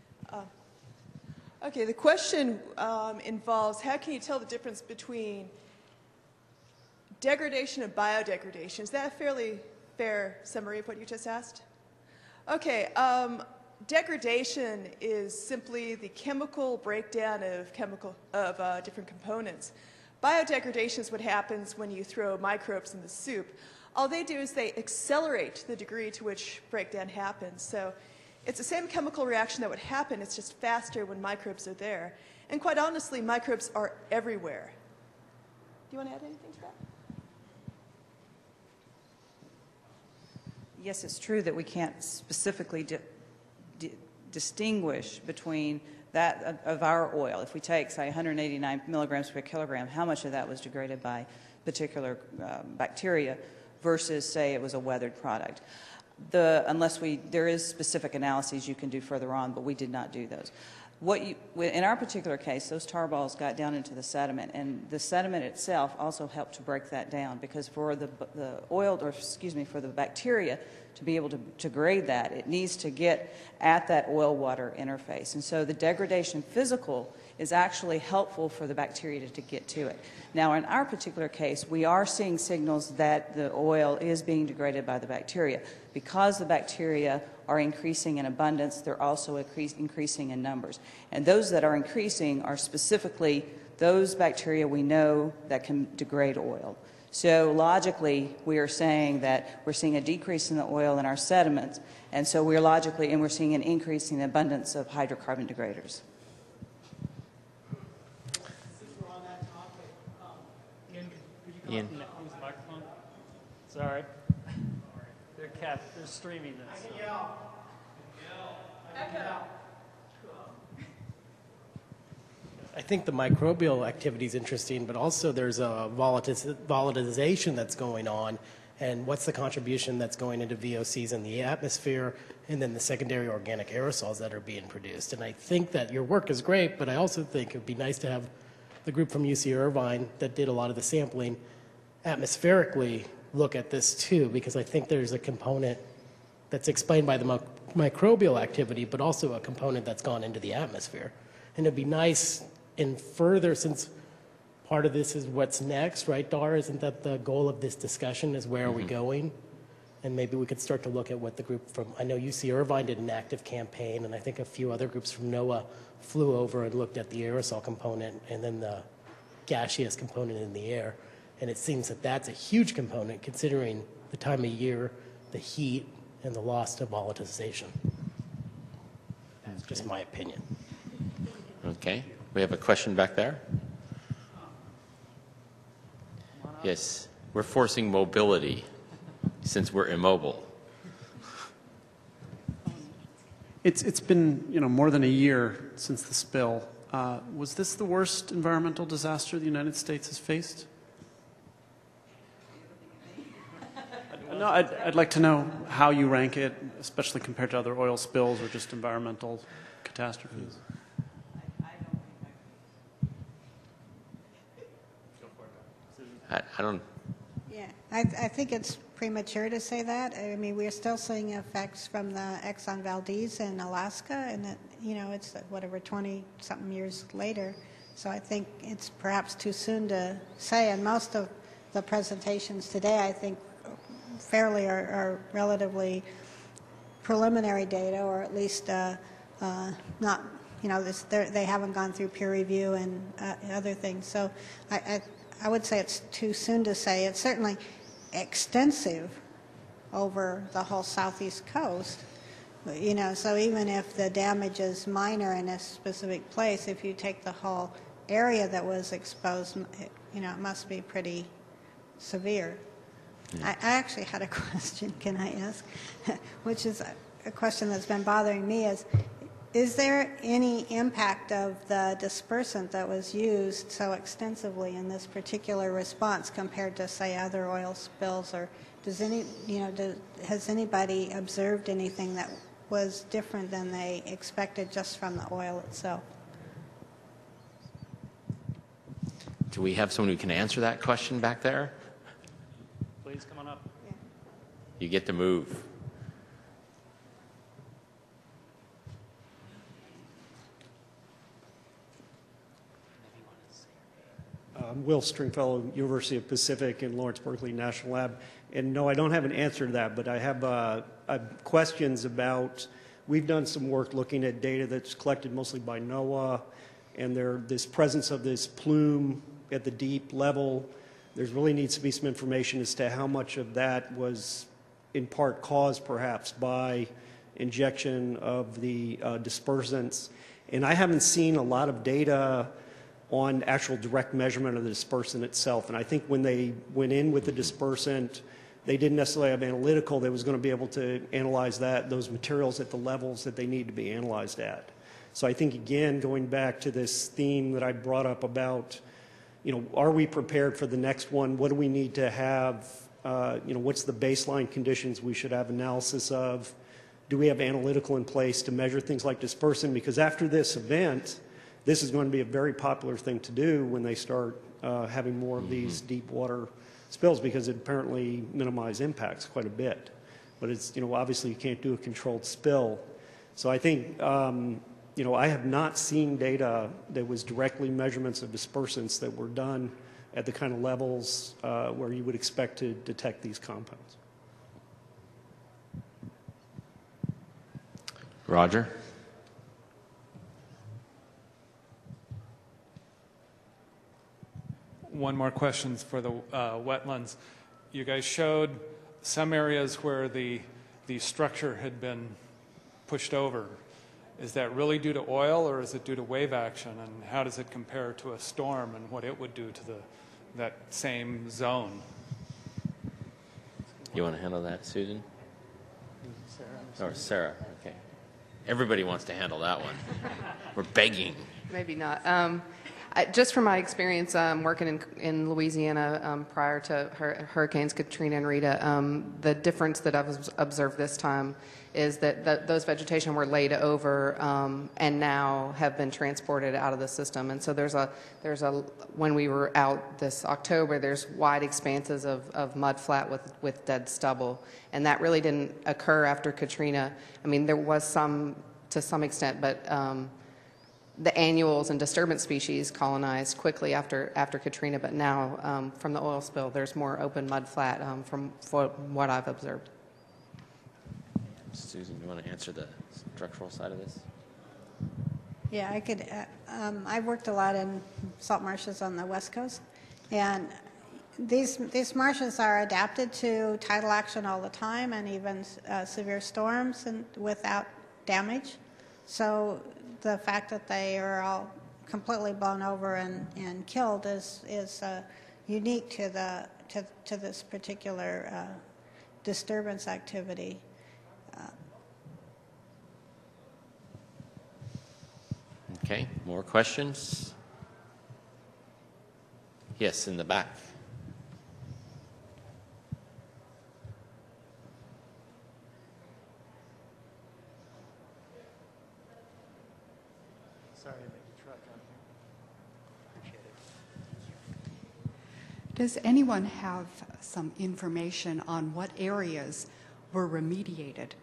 okay, the question involves how can you tell the difference between degradation and biodegradation? Is that a fairly fair summary of what you just asked? Okay, degradation is simply the chemical breakdown of different components. Biodegradation is what happens when you throw microbes in the soup. All they do is they accelerate the degree to which breakdown happens. So it's the same chemical reaction that would happen, it's just faster when microbes are there. And quite honestly, microbes are everywhere. Do you want to add anything to that? Yes, it's true that we can't specifically distinguish between that of our oil. If we take, say, 189 milligrams per kilogram, how much of that was degraded by particular bacteria versus, say, it was a weathered product. There is specific analyses you can do further on, but we did not do those. in our particular case, those tar balls got down into the sediment, and the sediment itself also helped to break that down, because for the for the bacteria to be able to degrade that, it needs to get at that oil-water interface. And so the degradation physical is actually helpful for the bacteria to get to it. Now, in our particular case, we are seeing signals that the oil is being degraded by the bacteria. Because the bacteria are increasing in abundance, they're also increasing in numbers. And those that are increasing are specifically those bacteria we know that can degrade oil. So logically, we are saying that we're seeing a decrease in the oil in our sediments, and so we're seeing an increase in the abundance of hydrocarbon degraders. Ian. Use the microphone. Sorry. They're streaming this. I can yell. I can yell. I think the microbial activity is interesting, but also there's a volatilization that's going on, and what's the contribution that's going into VOCs in the atmosphere, and then the secondary organic aerosols that are being produced. And I think that your work is great, but I also think it would be nice to have the group from UC Irvine that did a lot of the sampling atmospherically look at this too, because I think there's a component that's explained by the microbial activity, but also a component that's gone into the atmosphere. And it'd be nice, and further, since part of this is what's next, right, Dar? Isn't that the goal of this discussion, is where are we going? And maybe we could start to look at what the group from, I know UC Irvine did an active campaign, and I think a few other groups from NOAA flew over and looked at the aerosol component and then the gaseous component in the air. And it seems that that's a huge component considering the time of year, the heat, and the loss of volatilization. That's just my opinion. Okay. We have a question back there. Yes. We're forcing mobility since we're immobile. It's been more than a year since the spill. Was this the worst environmental disaster the United States has faced? No, I'd like to know how you rank it, especially compared to other oil spills or just environmental catastrophes. I don't. Yeah, I think it's premature to say that. I mean, we're still seeing effects from the Exxon Valdez in Alaska, and that, it's whatever 20-something years later. So I think it's perhaps too soon to say. And most of the presentations today, I think, fairly are relatively preliminary data, or at least not. They haven't gone through peer review and other things. So I would say it's too soon to say. It's certainly extensive over the whole southeast coast. So even if the damage is minor in a specific place, if you take the whole area that was exposed, it must be pretty severe. I actually had a question, can I ask? Which is a question that's been bothering me is there any impact of the dispersant that was used so extensively in this particular response compared to, say, other oil spills? Or has anybody observed anything that was different than they expected just from the oil itself? Do we have someone who can answer that question back there? Please come on up. Yeah. You get to move. I'm Will Stringfellow, University of Pacific and Lawrence Berkeley National Lab. And no, I don't have an answer to that, but I have questions about, we've done some work looking at data that's collected mostly by NOAA, and this presence of this plume at the deep level. There really needs to be some information as to how much of that was in part caused perhaps by injection of the dispersants. And I haven't seen a lot of data on actual direct measurement of the dispersant itself. And I think when they went in with the dispersant, they didn't necessarily have analytical that was going to be able to analyze those materials at the levels that they need to be analyzed at. So I think, again, going back to this theme that I brought up about, are we prepared for the next one? What do we need to have? What's the baseline conditions we should have analysis of? do we have analytical in place to measure things like dispersant? Because after this event, this is going to be a very popular thing to do when they start having more of these deep water spills, because it apparently minimizes impacts quite a bit. But it's, obviously you can't do a controlled spill. So I think, I have not seen data that was directly measurements of dispersants that were done at the kind of levels where you would expect to detect these compounds. Roger? One more question for the wetlands. You guys showed some areas where the structure had been pushed over. Is that really due to oil, or is it due to wave action? And how does it compare to a storm and what it would do to that same zone? You want to handle that, Susan? Or Sarah? Okay. Everybody wants to handle that one. We're begging. Maybe not. Just from my experience working in Louisiana prior to Hurricanes Katrina and Rita, the difference that I've observed this time is that those vegetation were laid over and now have been transported out of the system. And so when we were out this October, there's wide expanses of mud flat with dead stubble. And that really didn't occur after Katrina. I mean, there was some to some extent, but the annuals and disturbance species colonized quickly after Katrina, but now from the oil spill, there's more open mud flat from what I've observed. Susan, do you want to answer the structural side of this? Yeah, I could. I've worked a lot in salt marshes on the West Coast, and these marshes are adapted to tidal action all the time, and even severe storms and without damage. So the fact that they are all completely blown over and killed is unique to this particular disturbance activity. Okay, more questions? Yes, in the back. Sorry to make you truck on here. Appreciate it. Does anyone have some information on what areas were remediated?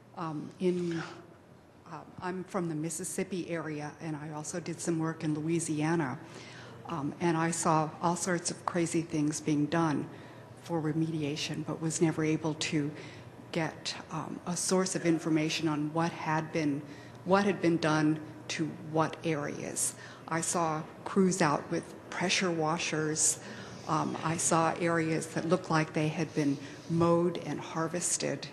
I'm from the Mississippi area, and I also did some work in Louisiana, and I saw all sorts of crazy things being done for remediation, but was never able to get a source of information on what had been done to what areas. I saw crews out with pressure washers. I saw areas that looked like they had been mowed and harvested.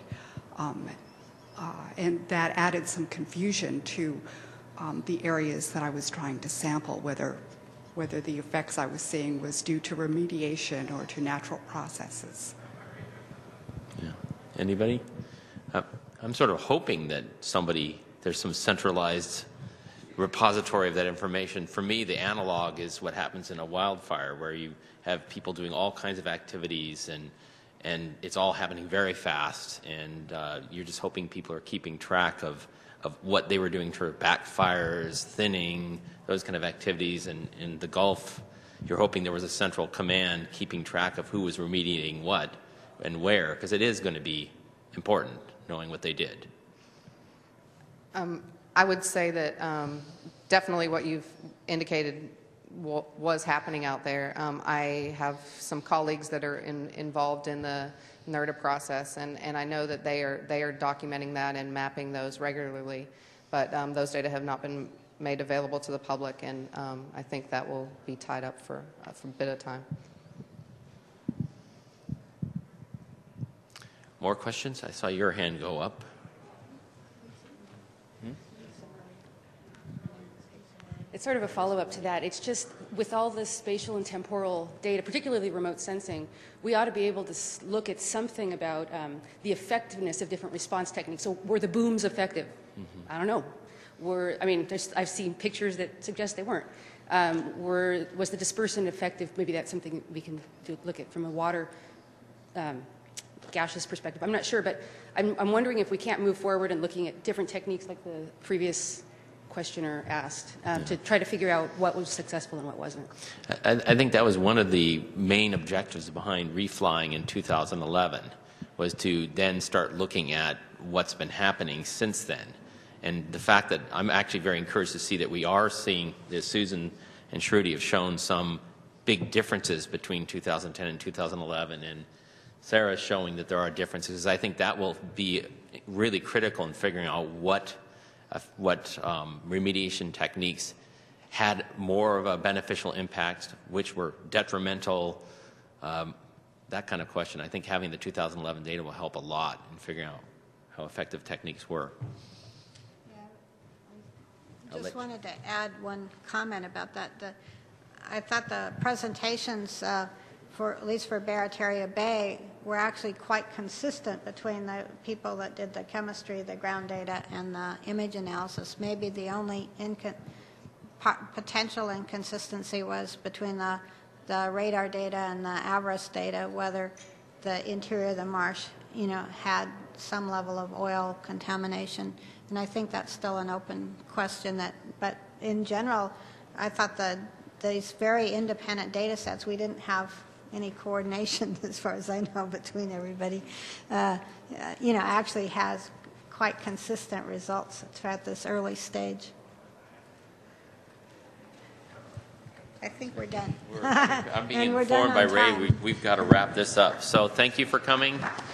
And that added some confusion to the areas that I was trying to sample, whether the effects I was seeing was due to remediation or to natural processes. Yeah. Anybody? I'm sort of hoping that there's some centralized repository of that information. For me, the analog is what happens in a wildfire, where you have people doing all kinds of activities and it's all happening very fast, and you're just hoping people are keeping track of what they were doing to backfires, thinning, those kind of activities. And in the Gulf, you're hoping there was a central command keeping track of who was remediating what and where, because it is going to be important knowing what they did. I would say that definitely what you've indicated was happening out there. I have some colleagues that are involved in the NERDA process, and I know that they are documenting that and mapping those regularly, but those data have not been made available to the public, and I think that will be tied up for a bit of time. More questions? I saw your hand go up. It's sort of a follow-up to that. It's just with all this spatial and temporal data, particularly remote sensing, we ought to be able to look at something about the effectiveness of different response techniques. So were the booms effective? I don't know. I've seen pictures that suggest they weren't. Was the dispersant effective? Maybe that's something we can look at from a water gaseous perspective. I'm not sure, but I'm wondering if we can't move forward and looking at different techniques like the previous questioner asked to try to figure out what was successful and what wasn't. I think that was one of the main objectives behind reflying in 2011, was to then start looking at what's been happening since then. And the fact that I'm actually very encouraged to see that we are seeing that Susan and Shruti have shown some big differences between 2010 and 2011, and Sarah is showing that there are differences. I think that will be really critical in figuring out what remediation techniques had more of a beneficial impact, which were detrimental, that kind of question. I think having the 2011 data will help a lot in figuring out how effective techniques were. I just wanted to add one comment about that. I thought the presentations, at least for Barataria Bay, were actually quite consistent between the people that did the chemistry, the ground data, and the image analysis. Maybe the only potential inconsistency was between the radar data and the Avras data, whether the interior of the marsh, had some level of oil contamination. And I think that's still an open question. But in general, I thought these very independent data sets, we didn't have any coordination, as far as I know, between everybody, actually has quite consistent results at this early stage. I think we're done. I'm being informed by Ray we've got to wrap this up. So thank you for coming.